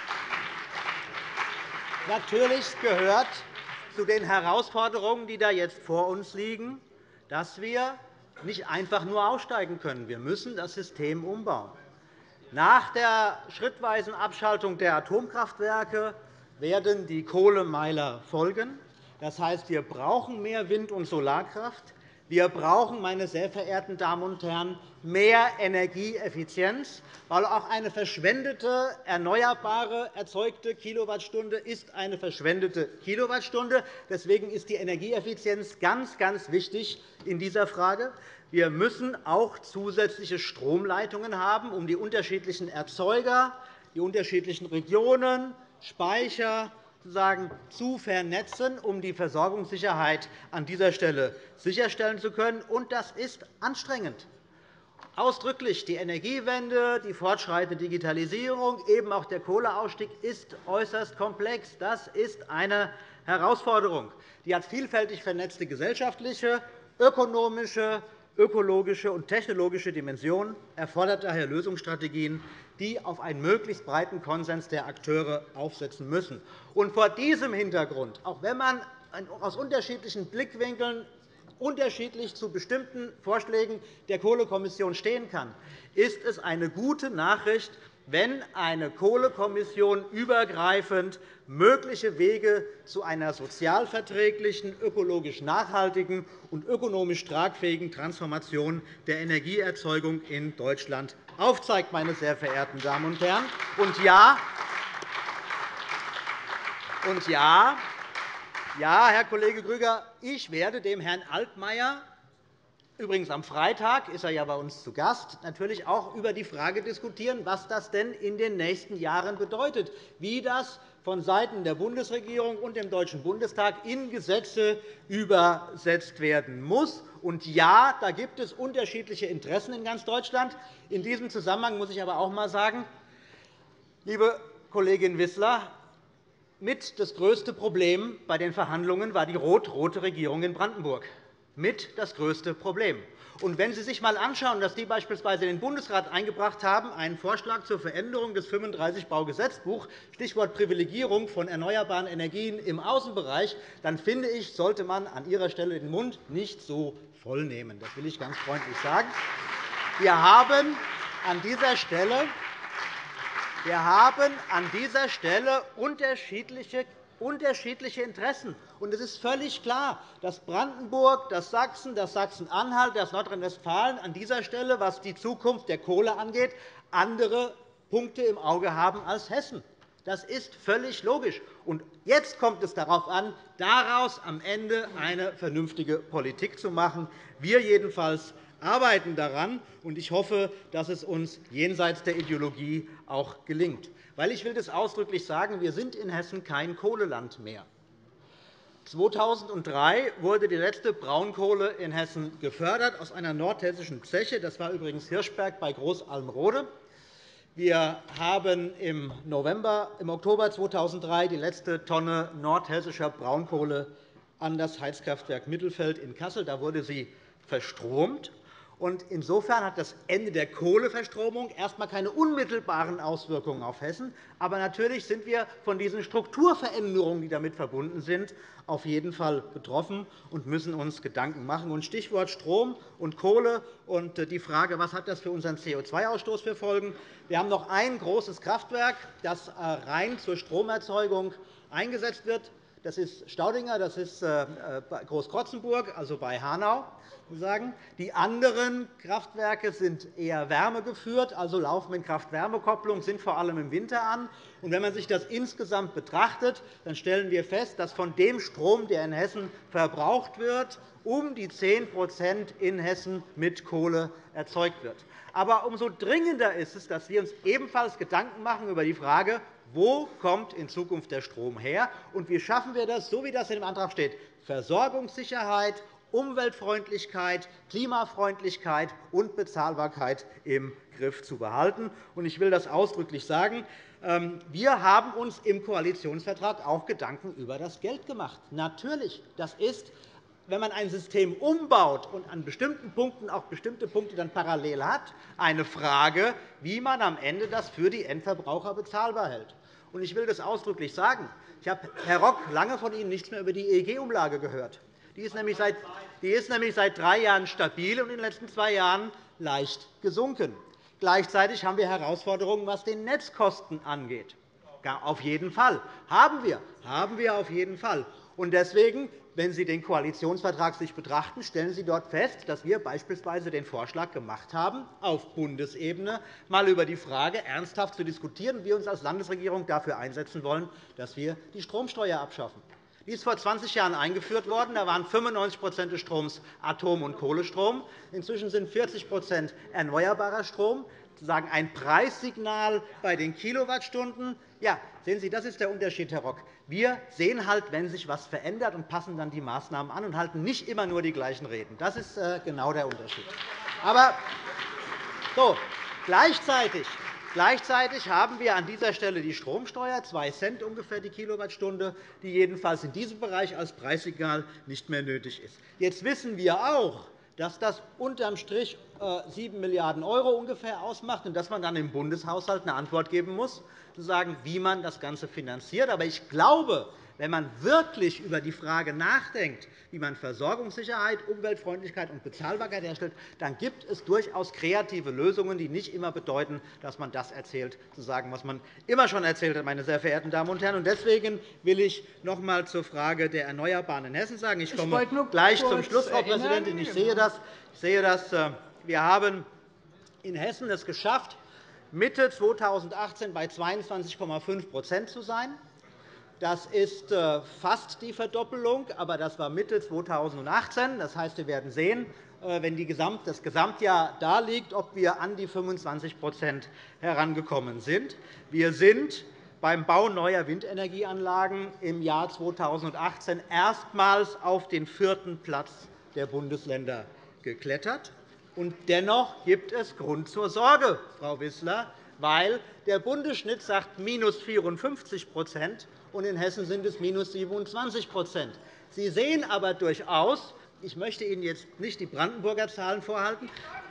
natürlich gehört zu den Herausforderungen, die da jetzt vor uns liegen, dass wir nicht einfach nur aussteigen können. Wir müssen das System umbauen. Nach der schrittweisen Abschaltung der Atomkraftwerke werden die Kohlemeiler folgen. Das heißt, wir brauchen mehr Wind- und Solarkraft. Wir brauchen, meine sehr verehrten Damen und Herren, mehr Energieeffizienz, weil auch eine verschwendete, erneuerbare erzeugte Kilowattstunde ist eine verschwendete Kilowattstunde. Deswegen ist die Energieeffizienz ganz, ganz wichtig in dieser Frage. Wir müssen auch zusätzliche Stromleitungen haben, um die unterschiedlichen Erzeuger, die unterschiedlichen Regionen, Speicher sozusagen zu vernetzen, um die Versorgungssicherheit an dieser Stelle sicherstellen zu können. Und das ist anstrengend. Ausdrücklich die Energiewende, die fortschreitende Digitalisierung, eben auch der Kohleausstieg ist äußerst komplex. Das ist eine Herausforderung. Die hat vielfältig vernetzte gesellschaftliche, ökonomische, ökologische und technologische Dimensionen, erfordert daher Lösungsstrategien, die auf einen möglichst breiten Konsens der Akteure aufsetzen müssen. Und vor diesem Hintergrund, auch wenn man aus unterschiedlichen Blickwinkeln unterschiedlich zu bestimmten Vorschlägen der Kohlekommission stehen kann, ist es eine gute Nachricht, wenn eine Kohlekommission übergreifend mögliche Wege zu einer sozialverträglichen, ökologisch nachhaltigen und ökonomisch tragfähigen Transformation der Energieerzeugung in Deutschland aufzeigt, meine sehr verehrten Damen und Herren. Und ja, und ja, ja, Herr Kollege Grüger, ich werde dem Herrn Altmaier, übrigens am Freitag ist er ja bei uns zu Gast, natürlich auch über die Frage diskutieren, was das denn in den nächsten Jahren bedeutet, wie das vonseiten der Bundesregierung und dem Deutschen Bundestag in Gesetze übersetzt werden muss. Und ja, da gibt es unterschiedliche Interessen in ganz Deutschland. In diesem Zusammenhang muss ich aber auch einmal sagen, liebe Kollegin Wissler, mit das größte Problem bei den Verhandlungen war die rot-rote Regierung in Brandenburg. Mit das größte Problem. Und wenn Sie sich einmal anschauen, dass die beispielsweise in den Bundesrat eingebracht haben, einen Vorschlag zur Veränderung des fünfunddreißig Baugesetzbuch, Stichwort Privilegierung von erneuerbaren Energien im Außenbereich, dann finde ich, sollte man an Ihrer Stelle den Mund nicht so voll nehmen. Das will ich ganz freundlich sagen. Wir haben an dieser Stelle Wir haben an dieser Stelle unterschiedliche unterschiedliche Interessen. Und es ist völlig klar, dass Brandenburg, dass Sachsen, dass Sachsen-Anhalt, dass Nordrhein-Westfalen an dieser Stelle, was die Zukunft der Kohle angeht, andere Punkte im Auge haben als Hessen. Das ist völlig logisch. Und jetzt kommt es darauf an, daraus am Ende eine vernünftige Politik zu machen. Wir jedenfalls arbeiten daran, und ich hoffe, dass es uns jenseits der Ideologie auch gelingt. Weil ich will das ausdrücklich sagen, wir sind in Hessen kein Kohleland mehr. zweitausenddrei wurde die letzte Braunkohle in Hessen gefördert aus einer nordhessischen Zeche. Das war übrigens Hirschberg bei Großalmrode. Wir haben im, November, im Oktober zweitausenddrei die letzte Tonne nordhessischer Braunkohle an das Heizkraftwerk Mittelfeld in Kassel. Da wurde sie verstromt. Insofern hat das Ende der Kohleverstromung erst einmal keine unmittelbaren Auswirkungen auf Hessen. Aber natürlich sind wir von diesen Strukturveränderungen, die damit verbunden sind, auf jeden Fall betroffen und müssen uns Gedanken machen. Stichwort Strom und Kohle und die Frage, was hat das für unseren C O zwei Ausstoß für Folgen? Wir haben noch ein großes Kraftwerk, das rein zur Stromerzeugung eingesetzt wird. Das ist Staudinger, das ist Großkrotzenburg, also bei Hanau. Die anderen Kraftwerke sind eher wärmegeführt, also laufen in Kraft-Wärme-Kopplung, sind vor allem im Winter an. Wenn man sich das insgesamt betrachtet, dann stellen wir fest, dass von dem Strom, der in Hessen verbraucht wird, um die zehn in Hessen mit Kohle erzeugt wird. Aber umso dringender ist es, dass wir uns ebenfalls Gedanken machen über die Frage, wo kommt in Zukunft der Strom her und wie schaffen wir das, so wie das in dem Antrag steht, Versorgungssicherheit, Umweltfreundlichkeit, Klimafreundlichkeit und Bezahlbarkeit im Griff zu behalten. Ich will das ausdrücklich sagen. Wir haben uns im Koalitionsvertrag auch Gedanken über das Geld gemacht. Natürlich, das ist, wenn man ein System umbaut und an bestimmten Punkten auch bestimmte Punkte dann parallel hat, eine Frage, wie man am Ende das für die Endverbraucher bezahlbar hält. Ich will das ausdrücklich sagen. Ich habe, Herr Rock, lange von Ihnen nichts mehr über die E E G-Umlage gehört. Die ist nämlich seit, die ist nämlich seit drei Jahren stabil und in den letzten zwei Jahren leicht gesunken. Gleichzeitig haben wir Herausforderungen, was die Netzkosten angeht. Ja, auf jeden Fall. Haben wir. Haben wir auf jeden Fall. Und deswegen, wenn Sie den Koalitionsvertrag sich betrachten, stellen Sie dort fest, dass wir beispielsweise den Vorschlag gemacht haben, auf Bundesebene einmal über die Frage ernsthaft zu diskutieren, und wir uns als Landesregierung dafür einsetzen wollen, dass wir die Stromsteuer abschaffen. Die ist vor zwanzig Jahren eingeführt worden. Da waren fünfundneunzig des Stroms Atom- und Kohlestrom. Inzwischen sind vierzig erneuerbarer Strom. Sozusagen ein Preissignal bei den Kilowattstunden. Ja, sehen Sie, das ist der Unterschied, Herr Rock. Wir sehen halt, wenn sich etwas verändert, und passen dann die Maßnahmen an und halten nicht immer nur die gleichen Reden. Das ist genau der Unterschied. Aber so, gleichzeitig Gleichzeitig haben wir an dieser Stelle die Stromsteuer, zwei Cent ungefähr die Kilowattstunde, die jedenfalls in diesem Bereich als Preissignal nicht mehr nötig ist. Jetzt wissen wir auch, dass das unterm Strich sieben Milliarden € ungefähr ausmacht und dass man dann im Bundeshaushalt eine Antwort geben muss, zu sagen, wie man das Ganze finanziert. Aber ich glaube, wenn man wirklich über die Frage nachdenkt, wie man Versorgungssicherheit, Umweltfreundlichkeit und Bezahlbarkeit herstellt, dann gibt es durchaus kreative Lösungen, die nicht immer bedeuten, dass man das erzählt, zu sagen, was man immer schon erzählt hat, meine sehr verehrten Damen und Herren. Deswegen will ich noch einmal zur Frage der Erneuerbaren in Hessen sagen. Ich komme gleich zum Schluss, Frau Präsidentin. Ich sehe das. Ich sehe das. Wir haben in Hessen es geschafft, Mitte zweitausendachtzehn bei zweiundzwanzig Komma fünf zu sein. Das ist fast die Verdoppelung, aber das war Mitte zweitausendachtzehn. Das heißt, wir werden sehen, wenn das Gesamtjahr da liegt, ob wir an die fünfundzwanzig herangekommen sind. Wir sind beim Bau neuer Windenergieanlagen im Jahr zweitausendachtzehn erstmals auf den vierten Platz der Bundesländer geklettert. Und dennoch gibt es Grund zur Sorge, Frau Wissler, weil der Bundesschnitt sagt minus vierundfünfzig und in Hessen sind es minus siebenundzwanzig Sie sehen aber durchaus, ich möchte Ihnen jetzt nicht die Brandenburger Zahlen vorhalten.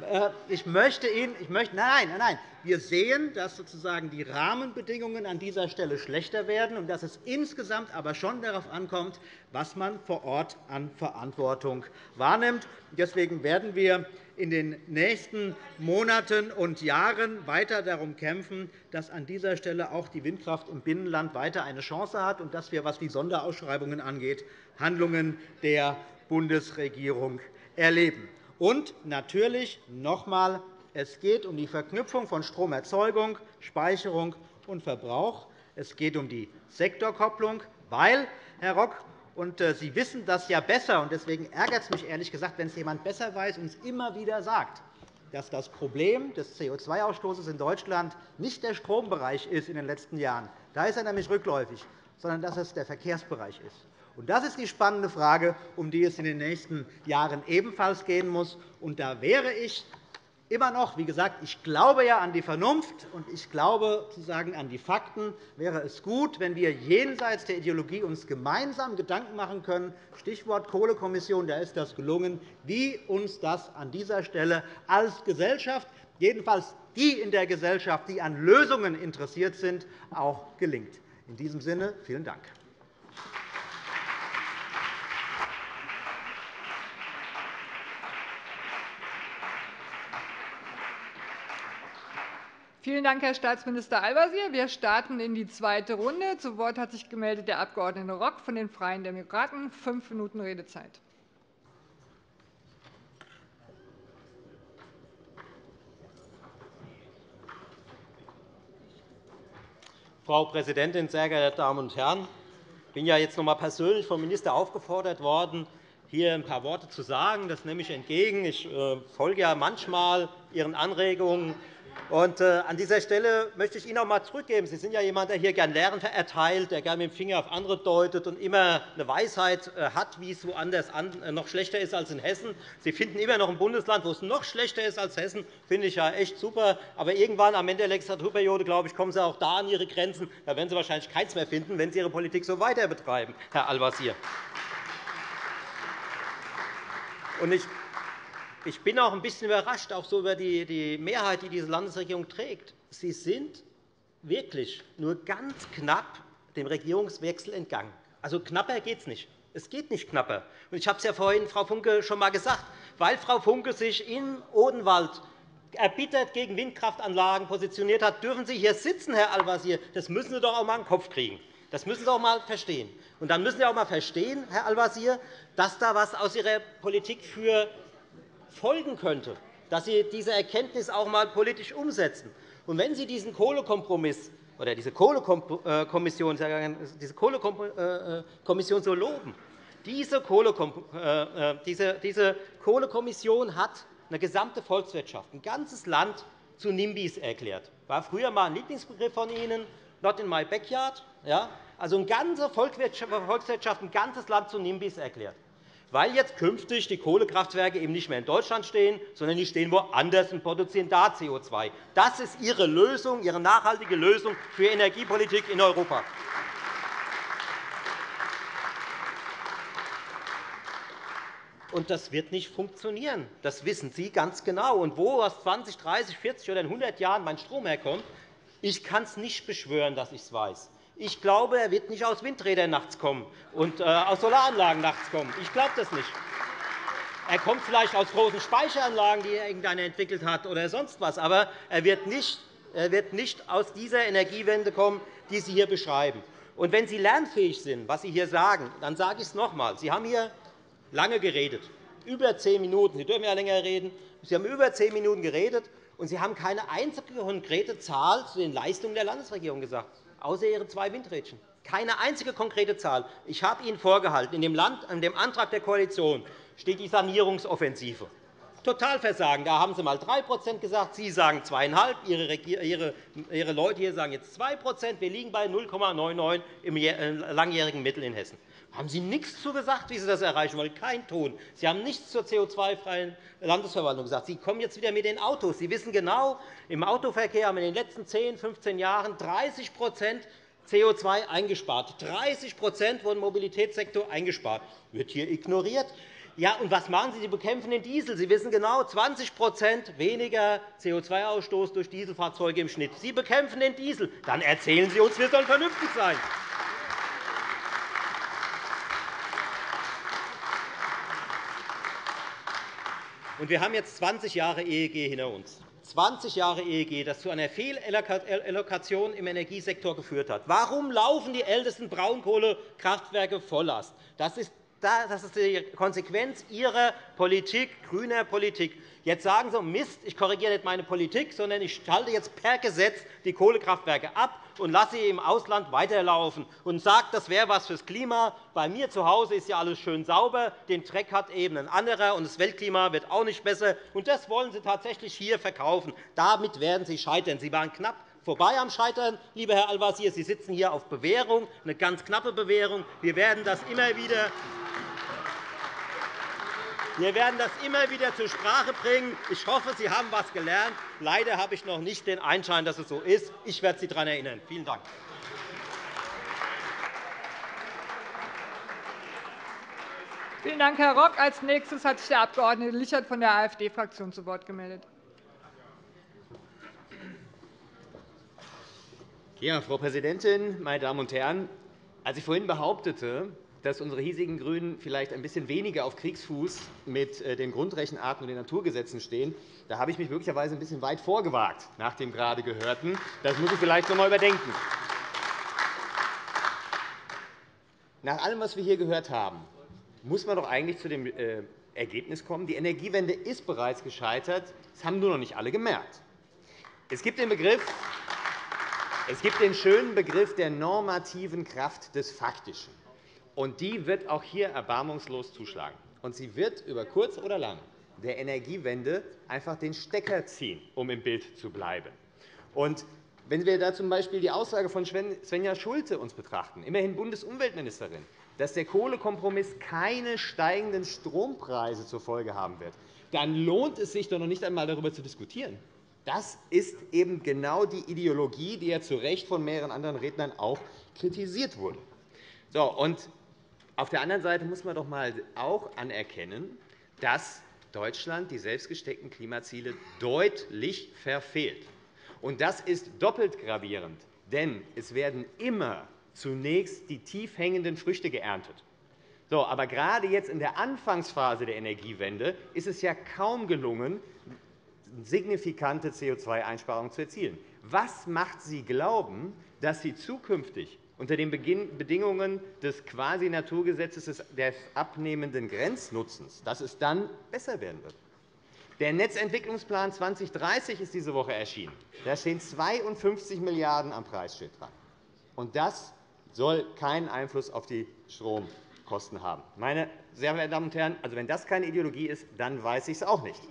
Ich möchte Ihnen, ich möchte, nein, nein, nein. Wir sehen, dass sozusagen die Rahmenbedingungen an dieser Stelle schlechter werden und dass es insgesamt aber schon darauf ankommt, was man vor Ort an Verantwortung wahrnimmt. Deswegen werden wir in den nächsten Monaten und Jahren weiter darum kämpfen, dass an dieser Stelle auch die Windkraft im Binnenland weiter eine Chance hat und dass wir, was die Sonderausschreibungen angeht, Handlungen der Bundesregierung erleben. Und natürlich noch einmal, es geht um die Verknüpfung von Stromerzeugung, Speicherung und Verbrauch. Es geht um die Sektorkopplung, weil, Herr Rock, und Sie wissen das ja besser, und deswegen ärgert es mich ehrlich gesagt, wenn es jemand besser weiß und es immer wieder sagt, dass das Problem des C O zwei Ausstoßes in Deutschland nicht der Strombereich ist in den letzten Jahren. Da ist er nämlich rückläufig, sondern dass es der Verkehrsbereich ist. Und das ist die spannende Frage, um die es in den nächsten Jahren ebenfalls gehen muss. Und da wäre ich immer noch, wie gesagt, ich glaube ja an die Vernunft und ich glaube sozusagen an die Fakten, wäre es gut, wenn wir jenseits der Ideologie uns gemeinsam Gedanken machen können, Stichwort Kohlekommission, da ist das gelungen, wie uns das an dieser Stelle als Gesellschaft, jedenfalls die in der Gesellschaft, die an Lösungen interessiert sind, auch gelingt. In diesem Sinne vielen Dank. Vielen Dank, Herr Staatsminister Al-Wazir. Wir starten in die zweite Runde. Zu Wort hat sich gemeldet der Abg. Rock von den Freien Demokraten. Fünf Minuten Redezeit. Frau Präsidentin, sehr geehrte Damen und Herren! Ich bin ja jetzt noch einmal persönlich vom Minister aufgefordert worden, hier ein paar Worte zu sagen. Das nehme ich entgegen. Ich folge ja manchmal Ihren Anregungen. Und, äh, an dieser Stelle möchte ich Ihnen auch einmal zurückgeben. Sie sind ja jemand, der hier gerne Lehren erteilt, der gerne mit dem Finger auf andere deutet und immer eine Weisheit äh, hat, wie es woanders an, äh, noch schlechter ist als in Hessen. Sie finden immer noch ein Bundesland, wo es noch schlechter ist als Hessen. Das finde ich ja echt super. Aber irgendwann am Ende der Legislaturperiode, glaube ich, kommen Sie auch da an Ihre Grenzen. Da werden Sie wahrscheinlich keins mehr finden, wenn Sie Ihre Politik so weiter betreiben, Herr Al-Wazir. Und ich Ich bin auch ein bisschen überrascht, auch so über die Mehrheit, die diese Landesregierung trägt. Sie sind wirklich nur ganz knapp dem Regierungswechsel entgangen. Also knapper geht es nicht. Es geht nicht knapper. Ich habe es ja vorhin Frau Funke schon einmal gesagt. Weil Frau Funke sich im Odenwald erbittert gegen Windkraftanlagen positioniert hat, dürfen Sie hier sitzen, Herr Al-Wazir. Das müssen Sie doch auch einmal in den Kopf kriegen. Das müssen Sie auch einmal verstehen. Und dann müssen Sie auch einmal verstehen, Herr Al-Wazir, dass da etwas aus Ihrer Politik für folgen könnte, dass Sie diese Erkenntnis auch einmal politisch umsetzen. Und wenn Sie diesen Kohlekompromiss oder diese Kohlekommission, diese Kohlekommission so loben, diese Kohlekommission hat eine gesamte Volkswirtschaft, ein ganzes Land zu NIMBYs erklärt. Das war früher einmal ein Lieblingsbegriff von Ihnen, not in my backyard. Also eine ganze Volkswirtschaft, ein ganzes Land zu NIMBYs erklärt. Weil jetzt künftig die Kohlekraftwerke eben nicht mehr in Deutschland stehen, sondern die stehen woanders und produzieren da C O zwei. Das ist Ihre Lösung, Ihre nachhaltige Lösung für Energiepolitik in Europa. Und das wird nicht funktionieren. Das wissen Sie ganz genau. Und wo aus zwanzig, dreißig, vierzig oder in hundert Jahren mein Strom herkommt, ich kann es nicht beschwören, dass ich es weiß. Ich glaube, er wird nicht aus Windrädern nachts kommen und äh, aus Solaranlagen nachts kommen. Ich glaube das nicht. Er kommt vielleicht aus großen Speicheranlagen, die irgendeiner entwickelt hat, oder sonst etwas. Aber er wird nicht, er wird nicht aus dieser Energiewende kommen, die Sie hier beschreiben. Und wenn Sie lernfähig sind, was Sie hier sagen, dann sage ich es noch einmal. Sie haben hier lange geredet, über zehn Minuten. Sie dürfen ja länger reden. Sie haben über zehn Minuten geredet, und Sie haben keine einzige konkrete Zahl zu den Leistungen der Landesregierung gesagt, außer Ihre zwei Windrädchen. Keine einzige konkrete Zahl. Ich habe Ihnen vorgehalten, in dem, Land, in dem Antrag der Koalition steht die Sanierungsoffensive. Totalversagen. Da haben Sie einmal drei Prozent gesagt, Sie sagen zwei Komma fünf Prozent, Ihre, Ihre Leute hier sagen jetzt zwei Prozent. Wir liegen bei null Komma neunundneunzig im langjährigen Mittel in Hessen. Haben Sie nichts zu gesagt, wie Sie das erreichen wollen? Kein Ton. Sie haben nichts zur C O zwei freien Landesverwaltung gesagt. Sie kommen jetzt wieder mit den Autos. Sie wissen genau, im Autoverkehr haben wir in den letzten zehn, fünfzehn Jahren dreißig C O zwei eingespart. dreißig wurden im Mobilitätssektor eingespart. Das wird hier ignoriert. Ja, und was machen Sie? Sie bekämpfen den Diesel. Sie wissen genau, zwanzig weniger C O zwei Ausstoß durch Dieselfahrzeuge im Schnitt. Sie bekämpfen den Diesel. Dann erzählen Sie uns, wir sollen vernünftig sein. Und wir haben jetzt zwanzig Jahre E E G hinter uns. zwanzig Jahre E E G, das zu einer Fehlallokation im Energiesektor geführt hat. Warum laufen die ältesten Braunkohlekraftwerke Volllast? Das ist Das ist die Konsequenz Ihrer Politik, grüner Politik. Jetzt sagen Sie, Mist, ich korrigiere nicht meine Politik, sondern ich schalte jetzt per Gesetz die Kohlekraftwerke ab und lasse sie im Ausland weiterlaufen und sage, das wäre etwas fürs Klima. Bei mir zu Hause ist ja alles schön sauber, den Dreck hat eben ein anderer, und das Weltklima wird auch nicht besser. Und das wollen Sie tatsächlich hier verkaufen. Damit werden Sie scheitern. Sie waren knapp vorbei am Scheitern, lieber Herr Al-Wazir. Sie sitzen hier auf Bewährung, eine ganz knappe Bewährung. Wir werden das immer wieder Wir werden das immer wieder zur Sprache bringen. Ich hoffe, Sie haben etwas gelernt. Leider habe ich noch nicht den Anschein, dass es so ist. Ich werde Sie daran erinnern. Vielen Dank. Vielen Dank, Herr Rock. Als nächstes hat sich der Abg. Lichert von der AfD-Fraktion zu Wort gemeldet. Ja, Frau Präsidentin, meine Damen und Herren! Als ich vorhin behauptete, dass unsere hiesigen GRÜNEN vielleicht ein bisschen weniger auf Kriegsfuß mit den Grundrechenarten und den Naturgesetzen stehen, da habe ich mich möglicherweise ein bisschen weit vorgewagt nach dem gerade Gehörten. Das muss ich vielleicht noch einmal überdenken. Nach allem, was wir hier gehört haben, muss man doch eigentlich zu dem Ergebnis kommen, die Energiewende ist bereits gescheitert. Das haben nur noch nicht alle gemerkt. Es gibt den Begriff Es gibt den schönen Begriff der normativen Kraft des Faktischen. Und die wird auch hier erbarmungslos zuschlagen. Und sie wird über kurz oder lang der Energiewende einfach den Stecker ziehen, um im Bild zu bleiben. Und wenn wir da z.B. die Aussage von Svenja Schulte uns betrachten, immerhin Bundesumweltministerin, dass der Kohlekompromiss keine steigenden Strompreise zur Folge haben wird, dann lohnt es sich doch noch nicht einmal, darüber zu diskutieren. Das ist eben genau die Ideologie, die ja zu Recht von mehreren anderen Rednern auch kritisiert wurde. So, und auf der anderen Seite muss man doch einmal auch anerkennen, dass Deutschland die selbstgesteckten Klimaziele deutlich verfehlt. Und das ist doppelt gravierend, denn es werden immer zunächst die tief hängenden Früchte geerntet. So, aber gerade jetzt in der Anfangsphase der Energiewende ist es ja kaum gelungen, signifikante C O zwei Einsparungen zu erzielen. Was macht Sie glauben, dass Sie zukünftig unter den Bedingungen des Quasi-Naturgesetzes des abnehmenden Grenznutzens, dass es dann besser werden wird? Der Netzentwicklungsplan zweitausenddreißig ist diese Woche erschienen. Da stehen zweiundfünfzig Milliarden € am Preisschild dran. Und das soll keinen Einfluss auf die Stromkosten haben. Meine sehr verehrten Damen und Herren, also wenn das keine Ideologie ist, dann weiß ich es auch nicht.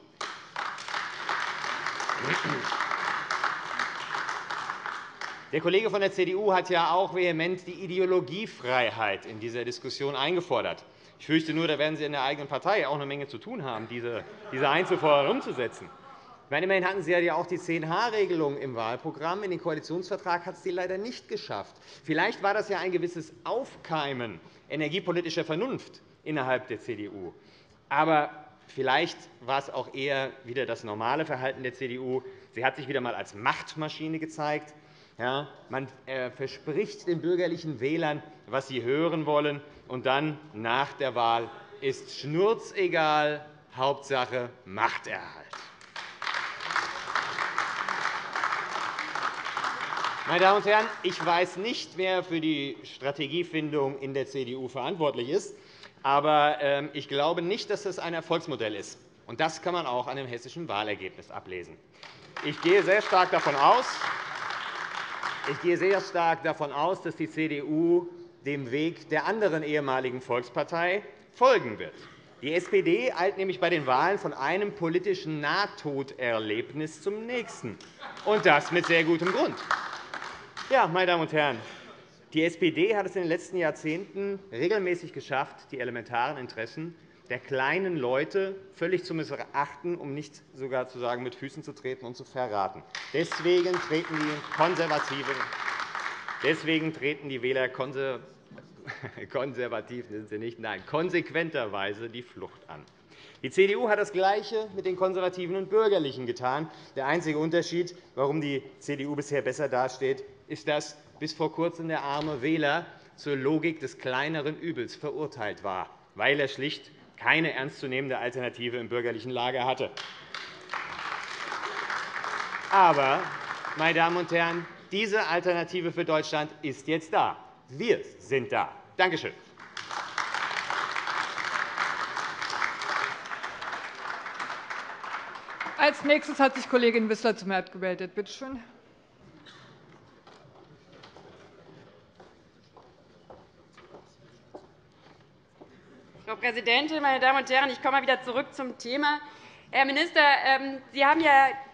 Der Kollege von der C D U hat ja auch vehement die Ideologiefreiheit in dieser Diskussion eingefordert. Ich fürchte nur, da werden Sie in der eigenen Partei auch eine Menge zu tun haben, diese Einzelforderungen umzusetzen. Ich meine, immerhin hatten Sie ja auch die zehn H Regelung im Wahlprogramm. In den Koalitionsvertrag hat es die leider nicht geschafft. Vielleicht war das ja ein gewisses Aufkeimen energiepolitischer Vernunft innerhalb der C D U. Aber vielleicht war es auch eher wieder das normale Verhalten der C D U. Sie hat sich wieder einmal als Machtmaschine gezeigt. Ja, man verspricht den bürgerlichen Wählern, was sie hören wollen, und dann nach der Wahl ist schnurzegal, Hauptsache Machterhalt. Meine Damen und Herren, ich weiß nicht, wer für die Strategiefindung in der C D U verantwortlich ist. Aber ich glaube nicht, dass das ein Erfolgsmodell ist. Und das kann man auch an dem hessischen Wahlergebnis ablesen. Ich gehe sehr stark davon aus, ich gehe sehr stark davon aus, dass die C D U dem Weg der anderen ehemaligen Volkspartei folgen wird. Die S P D eilt nämlich bei den Wahlen von einem politischen Nahtoderlebnis zum nächsten, und das mit sehr gutem Grund. Ja, meine Damen und Herren, die S P D hat es in den letzten Jahrzehnten regelmäßig geschafft, die elementaren Interessen der kleinen Leute völlig zu missachten, um nicht sogar zu sagen, mit Füßen zu treten und zu verraten. Deswegen treten die Konservativen, deswegen treten die Wähler konservativ sind sie nicht, nein, konsequenterweise die Flucht an. Die C D U hat das Gleiche mit den Konservativen und Bürgerlichen getan. Der einzige Unterschied, warum die C D U bisher besser dasteht, ist, dass bis vor kurzem der arme Wähler zur Logik des kleineren Übels verurteilt war, weil er schlicht keine ernstzunehmende Alternative im bürgerlichen Lager hatte. Aber, meine Damen und Herren, diese Alternative für Deutschland ist jetzt da. Wir sind da. Danke schön. Als nächstes hat sich Kollegin Wissler zum Wort gemeldet. Bitte schön. Frau Präsidentin, meine Damen und Herren! Ich komme mal wieder zurück zum Thema. Herr Minister, Sie haben ja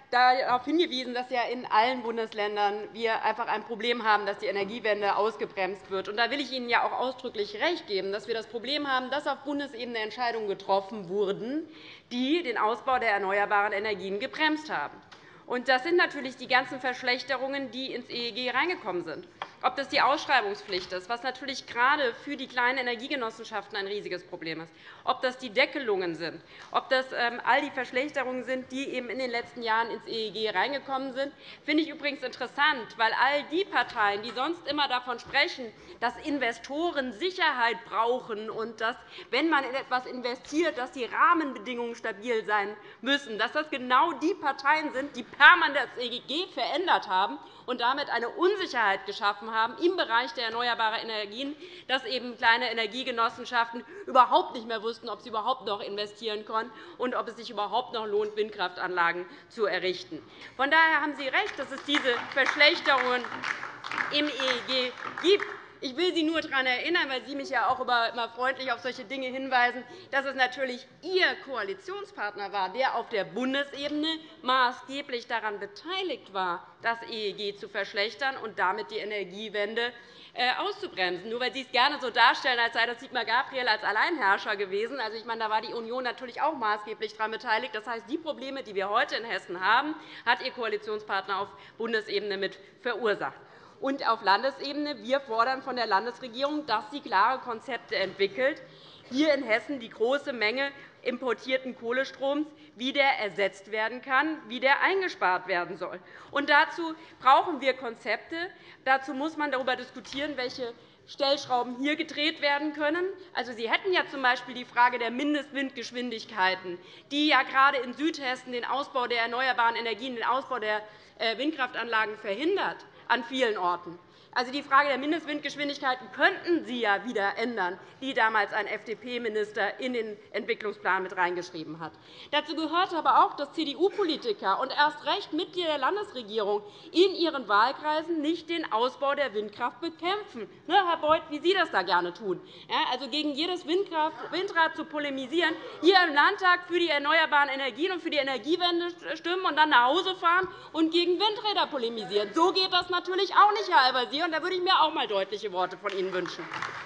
darauf hingewiesen, dass ja in allen Bundesländern wir einfach ein Problem haben, dass die Energiewende ausgebremst wird. Und da will ich Ihnen ja auch ausdrücklich recht geben, dass wir das Problem haben, dass auf Bundesebene Entscheidungen getroffen wurden, die den Ausbau der erneuerbaren Energien gebremst haben. Und das sind natürlich die ganzen Verschlechterungen, die ins E E G reingekommen sind. Ob das die Ausschreibungspflicht ist, was natürlich gerade für die kleinen Energiegenossenschaften ein riesiges Problem ist, ob das die Deckelungen sind, ob das all die Verschlechterungen sind, die eben in den letzten Jahren ins E E G reingekommen sind, finde ich übrigens interessant, weil all die Parteien, die sonst immer davon sprechen, dass Investoren Sicherheit brauchen und dass, wenn man in etwas investiert, dass die Rahmenbedingungen stabil sein müssen, dass das genau die Parteien sind, die permanent das E E G verändert haben und damit eine Unsicherheit geschaffen haben im Bereich der erneuerbaren Energien, dass eben kleine Energiegenossenschaften überhaupt nicht mehr wussten, ob sie überhaupt noch investieren können und ob es sich überhaupt noch lohnt, Windkraftanlagen zu errichten. Von daher haben Sie recht, dass es diese Verschlechterungen im E E G gibt. Ich will Sie nur daran erinnern, weil Sie mich ja auch immer freundlich auf solche Dinge hinweisen, dass es natürlich Ihr Koalitionspartner war, der auf der Bundesebene maßgeblich daran beteiligt war, das E E G zu verschlechtern und damit die Energiewende auszubremsen. Nur weil Sie es gerne so darstellen, als sei das Sigmar Gabriel als Alleinherrscher gewesen. Also, ich meine, da war die Union natürlich auch maßgeblich daran beteiligt. Das heißt, die Probleme, die wir heute in Hessen haben, hat Ihr Koalitionspartner auf Bundesebene mit verursacht. Und auf Landesebene. Wir fordern von der Landesregierung, dass sie klare Konzepte entwickelt, hier in Hessen die große Menge importierten Kohlestroms, wie der ersetzt werden kann, wie der eingespart werden soll. Und dazu brauchen wir Konzepte. Dazu muss man darüber diskutieren, welche Stellschrauben hier gedreht werden können. Also, Sie hätten ja z. B. die Frage der Mindestwindgeschwindigkeiten, die ja gerade in Südhessen den Ausbau der erneuerbaren Energien, den Ausbau der Windkraftanlagen verhindert an vielen Orten. Also, die Frage der Mindestwindgeschwindigkeiten könnten Sie ja wieder ändern, die damals ein F D P-Minister in den Entwicklungsplan mit reingeschrieben hat. Dazu gehört aber auch, dass C D U-Politiker und erst recht Mitglieder der Landesregierung in ihren Wahlkreisen nicht den Ausbau der Windkraft bekämpfen. Herr Beuth, wie Sie das da gerne tun. Also gegen jedes Windrad zu polemisieren, hier im Landtag für die erneuerbaren Energien und für die Energiewende stimmen und dann nach Hause fahren und gegen Windräder polemisieren. So geht das natürlich auch nicht, Herr Al-Wazir. Da würde ich mir auch einmal deutliche Worte von Ihnen wünschen.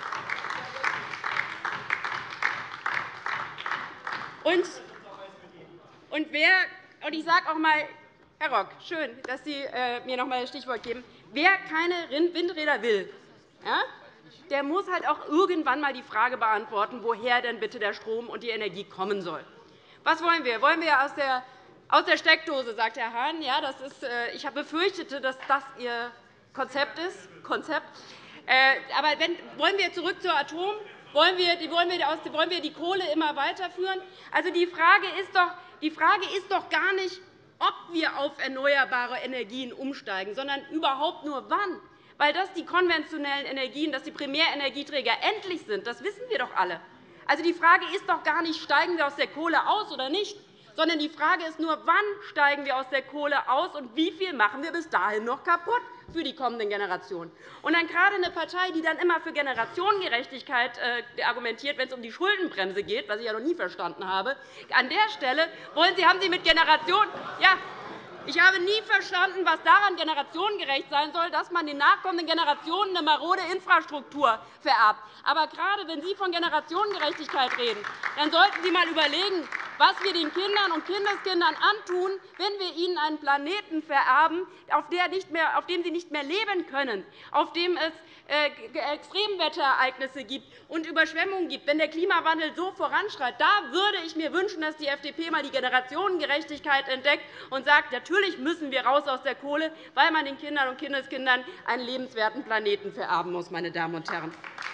Und, und wer, und ich sage auch einmal, Herr Rock, schön, dass Sie äh, mir noch einmal das Stichwort geben. Wer keine Windräder will, ja, der muss halt auch irgendwann einmal die Frage beantworten, woher denn bitte der Strom und die Energie kommen soll. Was wollen wir? Wollen wir aus der, aus der Steckdose, sagt Herr Hahn. Ja, das ist, äh, ich befürchtete, dass das Ihr Konzept ist. Konzept. Aber wenn, wollen wir zurück zur Atom? Wollen wir, wollen, wir, wollen wir die Kohle immer weiterführen? Also, die, Frage ist doch, die Frage ist doch gar nicht, ob wir auf erneuerbare Energien umsteigen, sondern überhaupt nur wann. Weil das die konventionellen Energien, dass die Primärenergieträger endlich sind, das wissen wir doch alle. Also, die Frage ist doch gar nicht, steigen wir aus der Kohle aus oder nicht, sondern die Frage ist nur, wann steigen wir aus der Kohle aus und wie viel machen wir bis dahin noch kaputt für die kommenden Generationen. Und dann gerade eine Partei, die dann immer für Generationengerechtigkeit argumentiert, wenn es um die Schuldenbremse geht, was ich ja noch nie verstanden habe. An der Stelle wollen Sie, haben Sie mit Generationen, ja, ich habe nie verstanden, was daran generationengerecht sein soll, dass man den nachkommenden Generationen eine marode Infrastruktur vererbt. Aber gerade wenn Sie von Generationengerechtigkeit reden, dann sollten Sie einmal überlegen, was wir den Kindern und Kindeskindern antun, wenn wir ihnen einen Planeten vererben, auf, der nicht mehr, auf dem sie nicht mehr leben können, auf dem es Extremwetterereignisse gibt und Überschwemmungen gibt. Wenn der Klimawandel so voranschreitet, da würde ich mir wünschen, dass die F D P einmal die Generationengerechtigkeit entdeckt und sagt, natürlich müssen wir raus aus der Kohle, weil man den Kindern und Kindeskindern einen lebenswerten Planeten vererben muss. Meine Damen und Herren.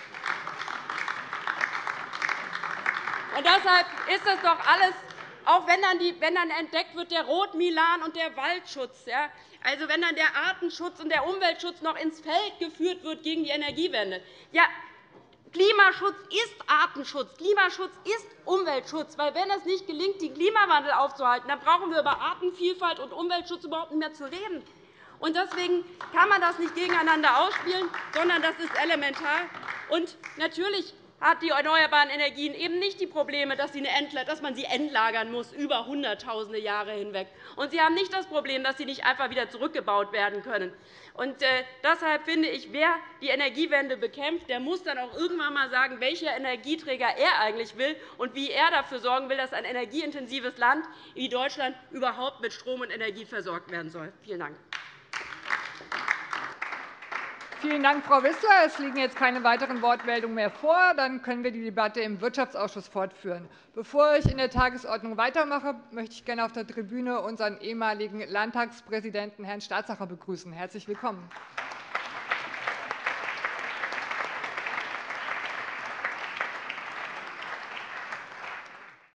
Und deshalb ist das doch alles, auch wenn dann, die, wenn dann entdeckt wird, der Rotmilan und der Waldschutz, ja, also wenn dann der Artenschutz und der Umweltschutz noch ins Feld geführt wird gegen die Energiewende. Ja, Klimaschutz ist Artenschutz, Klimaschutz ist Umweltschutz. Weil, wenn es nicht gelingt, den Klimawandel aufzuhalten, dann brauchen wir über Artenvielfalt und Umweltschutz überhaupt nicht mehr zu reden. Und deswegen kann man das nicht gegeneinander ausspielen, sondern das ist elementar. Und natürlich hat die erneuerbaren Energien eben nicht die Probleme, dass, man sie entlagern muss über Hunderttausende Jahre hinweg. Und sie haben nicht das Problem, dass sie nicht einfach wieder zurückgebaut werden können. Und deshalb finde ich, wer die Energiewende bekämpft, der muss dann auch irgendwann einmal sagen, welcher Energieträger er eigentlich will und wie er dafür sorgen will, dass ein energieintensives Land wie Deutschland überhaupt mit Strom und Energie versorgt werden soll. Vielen Dank. Vielen Dank, Frau Wissler. Es liegen jetzt keine weiteren Wortmeldungen mehr vor. Dann können wir die Debatte im Wirtschaftsausschuss fortführen. Bevor ich in der Tagesordnung weitermache, möchte ich gerne auf der Tribüne unseren ehemaligen Landtagspräsidenten, Herrn Staatsacher, begrüßen. Herzlich willkommen.